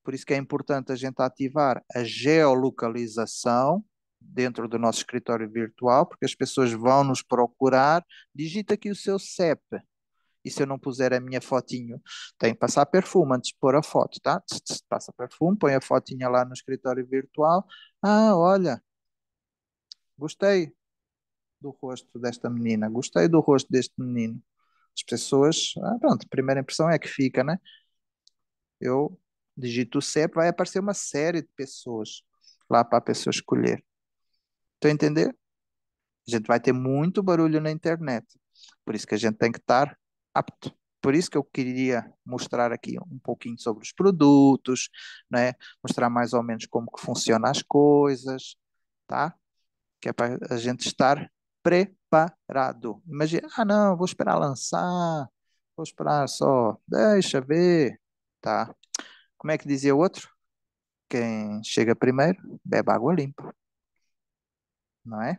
[SPEAKER 1] Por isso que é importante a gente ativar a geolocalização dentro do nosso escritório virtual, porque as pessoas vão nos procurar, digita aqui o seu C E P. E se eu não puser a minha fotinho, tem que passar perfume antes de pôr a foto, tá? Tss, tss, passa perfume, põe a fotinha lá no escritório virtual. Ah, olha, gostei do rosto desta menina, gostei do rosto deste menino. As pessoas, ah, pronto, a primeira impressão é que fica, né? Eu digito o C E P, vai aparecer uma série de pessoas lá para a pessoa escolher. Estão a entender? A gente vai ter muito barulho na internet. Por isso que a gente tem que estar apto. Por isso que eu queria mostrar aqui um pouquinho sobre os produtos, né? Mostrar mais ou menos como que funcionam as coisas, tá? Que é para a gente estar preparado. Imagina, ah, não, vou esperar lançar, vou esperar só, deixa ver, tá? Como é que dizia o outro? Quem chega primeiro, bebe água limpa, não é?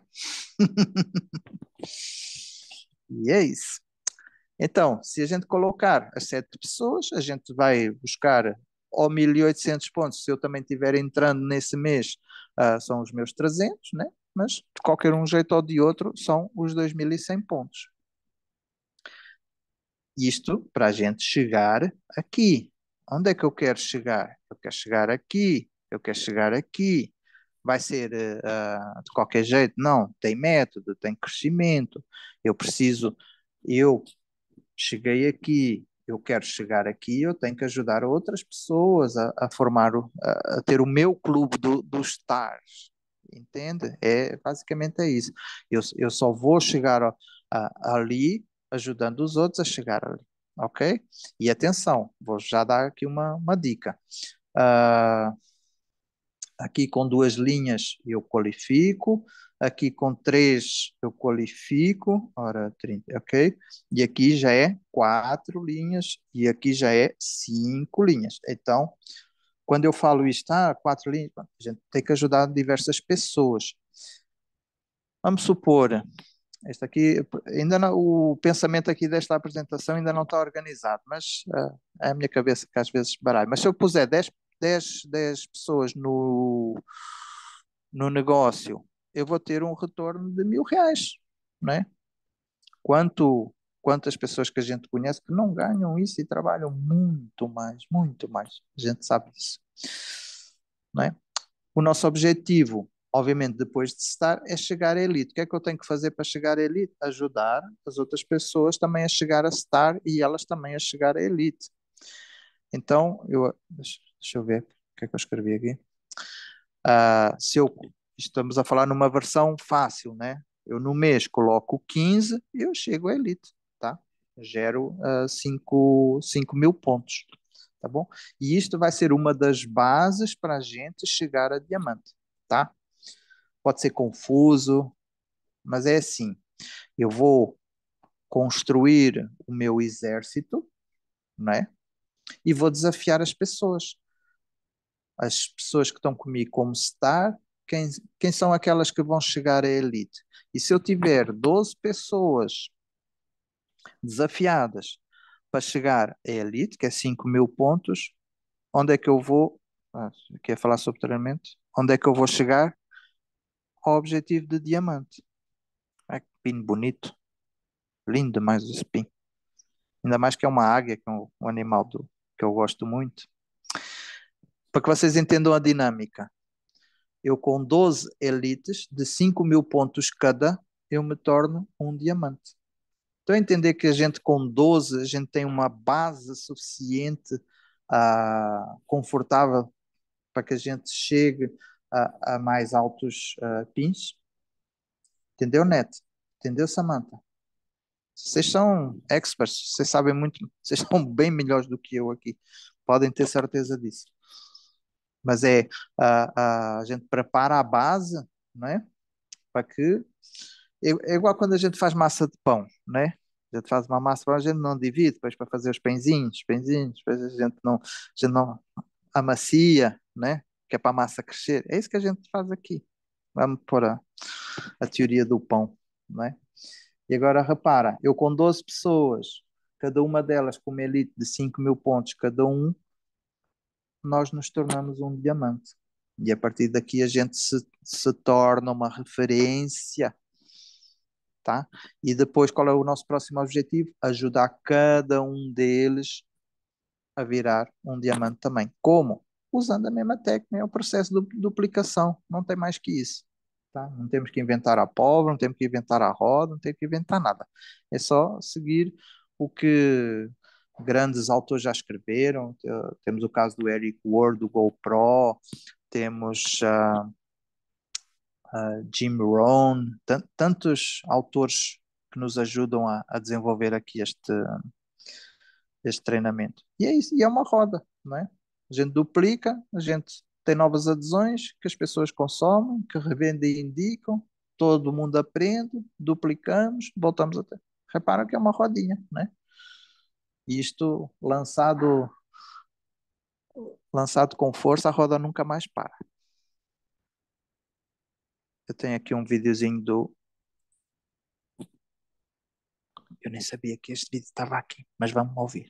[SPEAKER 1] E é isso. Então, se a gente colocar as sete pessoas, a gente vai buscar ou mil e oitocentos pontos. Se eu também estiver entrando nesse mês, ah, são os meus trezentos, né? Mas de qualquer um jeito ou de outro, são os dois mil e cem pontos. Isto para a gente chegar aqui. Onde é que eu quero chegar? Eu quero chegar aqui, eu quero chegar aqui. Vai ser uh, de qualquer jeito? Não, tem método, tem crescimento. Eu preciso, eu cheguei aqui, eu quero chegar aqui, eu tenho que ajudar outras pessoas a, a formar, o- a, a ter o meu clube do, dos stars, entende? É, basicamente é isso. Eu, eu só vou chegar a- a- ali ajudando os outros a chegar ali, ok? E atenção, vou já dar aqui uma, uma dica. Ah, aqui com duas linhas eu qualifico, aqui com três eu qualifico, ora, trinta, ok? E aqui já é quatro linhas e aqui já é cinco linhas. Então, quando eu falo isto, ah, quatro linhas, a gente tem que ajudar diversas pessoas. Vamos supor, este aqui, ainda não, o pensamento aqui desta apresentação ainda não está organizado, mas ah, é a minha cabeça que às vezes baralha. Mas se eu puser dez dez dez pessoas no, no negócio, eu vou ter um retorno de mil reais, não é? Quanto, quantas pessoas que a gente conhece que não ganham isso e trabalham muito mais, muito mais. A gente sabe disso, não é? O nosso objetivo, obviamente, depois de estar, é chegar à elite. O que é que eu tenho que fazer para chegar à elite? Ajudar as outras pessoas também a chegar a estar e elas também a chegar à elite. Então, eu, deixa, deixa eu ver o que é que eu escrevi aqui. Ah, se eu, estamos a falar numa versão fácil, né? Eu no mês coloco quinze e eu chego à elite, tá? Gero ah, cinco mil pontos, tá bom? E isto vai ser uma das bases para a gente chegar a diamante, tá? Pode ser confuso, mas é assim: eu vou construir o meu exército, né? E vou desafiar as pessoas. As pessoas que estão comigo como star, quem, quem são aquelas que vão chegar à elite? E se eu tiver doze pessoas desafiadas para chegar à elite, que é cinco mil pontos, onde é que eu vou? Ah, quer falar sobre treinamento? Onde é que eu vou chegar ao objetivo de diamante? É que pino bonito, lindo demais esse pino. Ainda mais que é uma águia, que é um, um animal do, que eu gosto muito. Para que vocês entendam a dinâmica, eu com doze elites de cinco mil pontos cada, eu me torno um diamante. Então, entender que a gente com doze, a gente tem uma base suficiente, ah, confortável, para que a gente chegue a, a mais altos ah, pins. Entendeu, Net? Entendeu, Samantha? Vocês são experts, vocês sabem muito, vocês são bem melhores do que eu aqui. Podem ter certeza disso. Mas é, a, a gente prepara a base, não é? Para que é, é igual quando a gente faz massa de pão, né? A gente faz uma massa de pão, a gente não divide, depois para fazer os pãezinhos, pãezinhos, depois a gente não, a gente não amacia, né? Que é para a massa crescer. É isso que a gente faz aqui. Vamos pôr a, a teoria do pão, não é? E agora repara, eu com doze pessoas, cada uma delas com uma elite de cinco mil pontos cada um, nós nos tornamos um diamante. E a partir daqui a gente se, se torna uma referência, tá? E depois qual é o nosso próximo objetivo? Ajudar cada um deles a virar um diamante também. Como? Usando a mesma técnica, é o processo de duplicação, não tem mais que isso. Tá? Não temos que inventar a pólvora, não temos que inventar a roda, não temos que inventar nada. É só seguir o que grandes autores já escreveram. Temos o caso do Eric Ward, do GoPro, temos uh, uh, Jim Rohn, tantos autores que nos ajudam a, a desenvolver aqui este, este treinamento. E é isso, e é uma roda, não é? A gente duplica, a gente tem novas adesões que as pessoas consomem, que revendem e indicam, todo mundo aprende, duplicamos, voltamos a ter. Reparam que é uma rodinha, né? E isto lançado, lançado com força, a roda nunca mais para. Eu tenho aqui um videozinho do. Eu nem sabia que este vídeo estava aqui, mas vamos ouvir.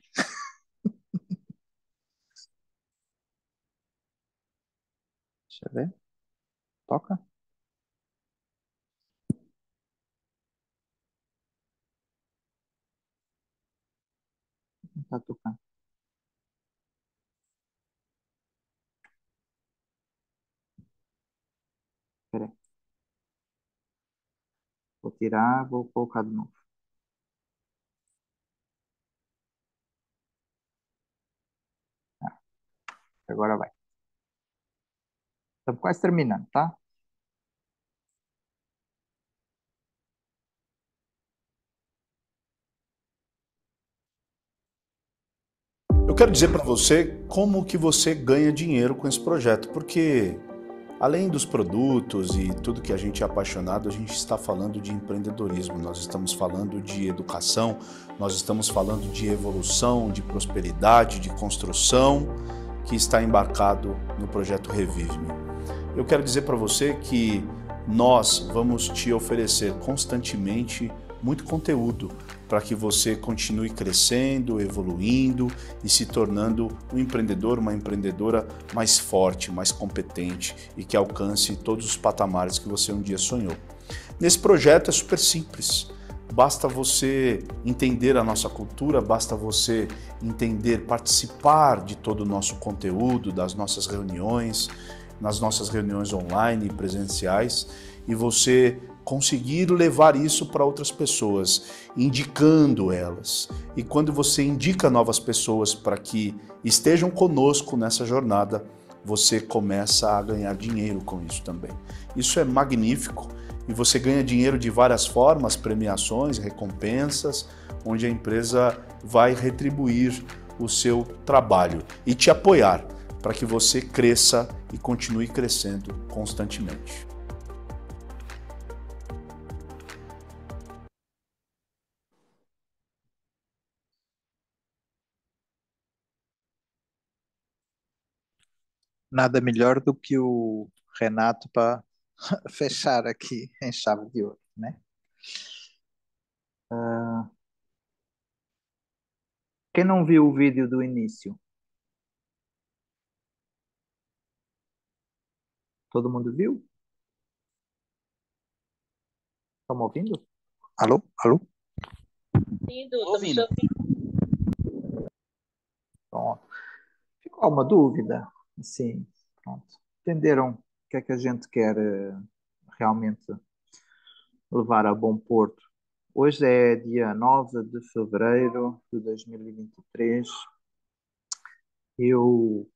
[SPEAKER 1] Deixa eu ver. Toca. Não está tocando. Espera aí. Vou tirar, vou colocar de novo. Ah, agora vai. Estamos quase terminando, tá?
[SPEAKER 2] Eu quero dizer para você como que você ganha dinheiro com esse projeto, porque além dos produtos e tudo que a gente é apaixonado, a gente está falando de empreendedorismo, nós estamos falando de educação, nós estamos falando de evolução, de prosperidade, de construção, que está embarcado no projeto Revive-me. Eu quero dizer para você que nós vamos te oferecer constantemente muito conteúdo para que você continue crescendo, evoluindo e se tornando um empreendedor, uma empreendedora mais forte, mais competente e que alcance todos os patamares que você um dia sonhou. Nesse projeto é super simples. Basta você entender a nossa cultura, basta você entender, participar de todo o nosso conteúdo, das nossas reuniões, nas nossas reuniões online e presenciais, e você conseguir levar isso para outras pessoas, indicando elas. E quando você indica novas pessoas para que estejam conosco nessa jornada, você começa a ganhar dinheiro com isso também. Isso é magnífico e você ganha dinheiro de várias formas, premiações, recompensas, onde a empresa vai retribuir o seu trabalho e te apoiar para que você cresça e continue crescendo constantemente.
[SPEAKER 1] Nada melhor do que o Renato para fechar aqui em chave de ouro, né? Uh, quem não viu o vídeo do início? Todo mundo viu? Estão me ouvindo? Alô? Alô?
[SPEAKER 5] Sim, Du, estamos te
[SPEAKER 1] Ouvindo?
[SPEAKER 5] ouvindo.
[SPEAKER 1] Então, ficou alguma dúvida? Sim, pronto. Entenderam o que é que a gente quer uh, realmente levar a bom porto? Hoje é dia nove de fevereiro de dois mil e vinte e três. Eu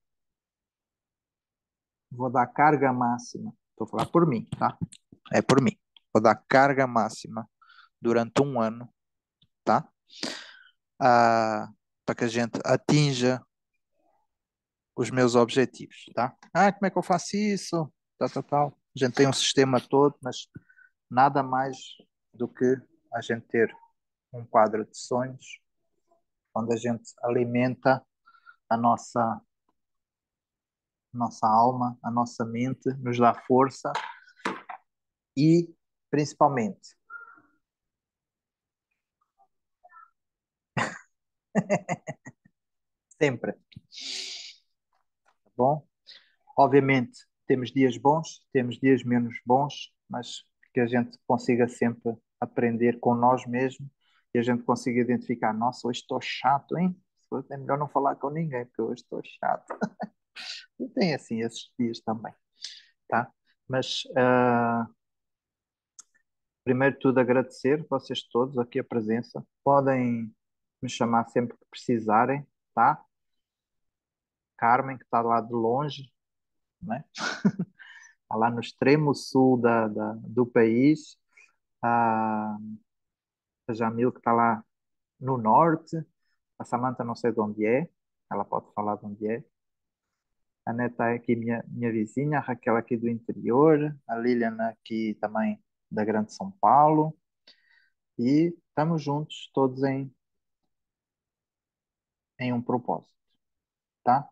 [SPEAKER 1] vou dar carga máxima. Estou a falar por mim, tá? É por mim. Vou dar carga máxima durante um ano, tá? Ah, para que a gente atinja os meus objetivos, tá? Ah, como é que eu faço isso? Tal, tal, tal. A gente tem um sistema todo, mas nada mais do que a gente ter um quadro de sonhos, onde a gente alimenta a nossa, nossa alma, a nossa mente, nos dá força e, principalmente, sempre, Bom, obviamente temos dias bons, temos dias menos bons, mas que a gente consiga sempre aprender com nós mesmos e a gente consiga identificar, nossa, hoje estou chato, hein? É melhor não falar com ninguém, porque hoje estou chato. E tem assim esses dias também, tá? Mas ah, primeiro de tudo agradecer vocês todos aqui a presença. Podem me chamar sempre que precisarem, tá? Carmen, que está lá de longe, né? Está lá no extremo sul da, da- do país. A, a Jamil, que está lá no norte. A Samantha, não sei de onde é. Ela pode falar de onde é. A Neta é aqui minha, minha vizinha. A Raquel aqui do interior. A Lilian aqui também da Grande São Paulo. E estamos juntos, todos em, em um propósito, tá?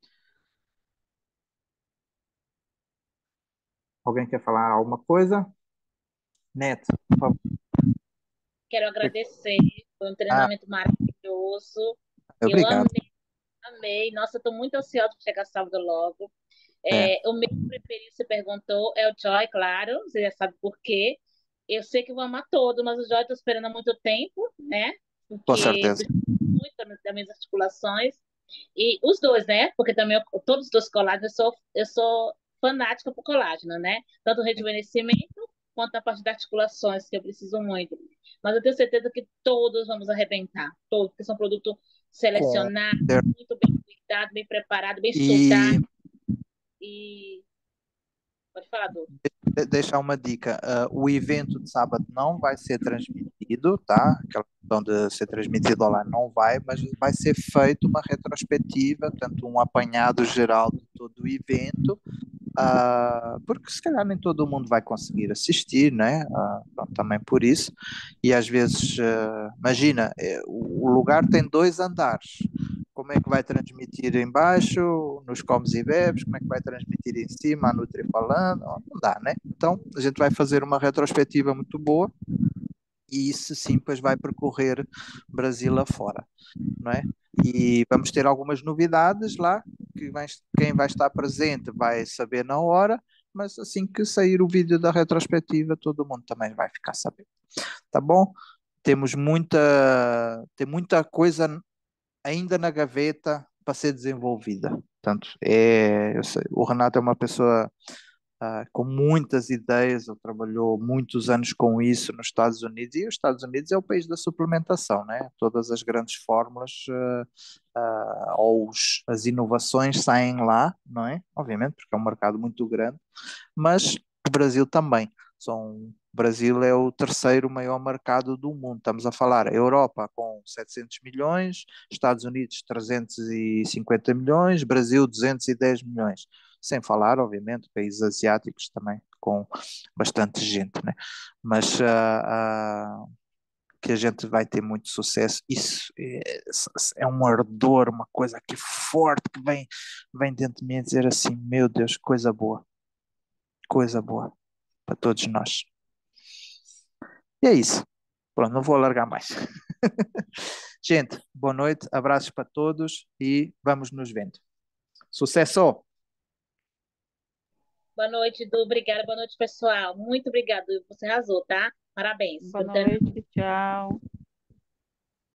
[SPEAKER 1] Alguém quer falar alguma coisa? Neto, por favor.
[SPEAKER 5] Quero agradecer, foi um
[SPEAKER 1] Ah,
[SPEAKER 5] treinamento maravilhoso. Eu
[SPEAKER 1] obrigado.
[SPEAKER 5] amei, amei. Nossa, estou muito ansiosa para chegar sábado logo.
[SPEAKER 1] É,
[SPEAKER 5] É, o meu preferido, você perguntou, é o Joy, claro, você já sabe por quê. Eu sei que eu vou amar todo, mas o Joy estou esperando há muito tempo, né?
[SPEAKER 1] com
[SPEAKER 5] Porque
[SPEAKER 1] certeza.
[SPEAKER 5] precisa muito das minhas articulações. E os dois, né? Porque também eu- todos os dois colágenos, eu sou, eu sou fanática por colágeno, né? Tanto o rejuvenescimento quanto a parte das articulações, que eu preciso muito. Mas eu tenho certeza que todos vamos arrebentar, todos, porque são produtos
[SPEAKER 1] Com
[SPEAKER 5] selecionados,
[SPEAKER 1] certeza.
[SPEAKER 5] muito bem cuidados, bem preparados, bem
[SPEAKER 1] E
[SPEAKER 5] estudados. E pode falar, Du.
[SPEAKER 1] de- deixar uma dica: ah, o evento de sábado não vai ser transmitido, tá? Aquela questão de ser transmitido online não vai, mas vai ser feito uma retrospectiva, portanto, um apanhado geral de todo o evento. Ah, porque se calhar nem todo mundo vai conseguir assistir, né? Ah, pronto, também por isso. E às vezes, ah, imagina, eh, o o lugar tem dois andares. Como é que vai transmitir em baixo, nos comes e bebes? Como é que vai transmitir em cima, a Nutri falando? Oh, não dá, né? Então, a gente vai fazer uma retrospectiva muito boa e isso sim, depois vai percorrer Brasil afora, não é? E vamos ter algumas novidades lá, que vai- quem vai estar presente vai saber na hora, mas assim que sair o vídeo da retrospectiva, todo mundo também vai ficar sabendo. Tá bom? Temos muita, tem muita coisa ainda na gaveta para ser desenvolvida. Portanto, é, eu sei, o Renato é uma pessoa ah, com muitas ideias, ele trabalhou muitos anos com isso nos Estados Unidos, e os Estados Unidos é o país da suplementação, né? Todas as grandes fórmulas ah, ah, ou os- as inovações saem lá, não é? Obviamente, porque é um mercado muito grande, mas o Brasil também. São, o Brasil é o terceiro maior mercado do mundo. Estamos a falar Europa com setecentos milhões, Estados Unidos trezentos e cinquenta milhões, Brasil duzentos e dez milhões. Sem falar, obviamente, países asiáticos também com bastante gente, né? Mas ah, ah, que a gente vai ter muito sucesso. Isso é, é um ardor, uma coisa aqui forte que vem, vem dentro de mim a dizer assim: meu Deus, coisa boa, coisa boa para todos nós. E é isso. Pronto, não vou alargar mais. Gente, boa noite, abraços para todos e vamos nos vendo. Sucesso!
[SPEAKER 5] Boa noite, Du. Obrigada. Boa noite, pessoal. Muito obrigado. Você arrasou, tá? Parabéns
[SPEAKER 4] Boa
[SPEAKER 5] pelo treinamento.
[SPEAKER 4] noite, tchau.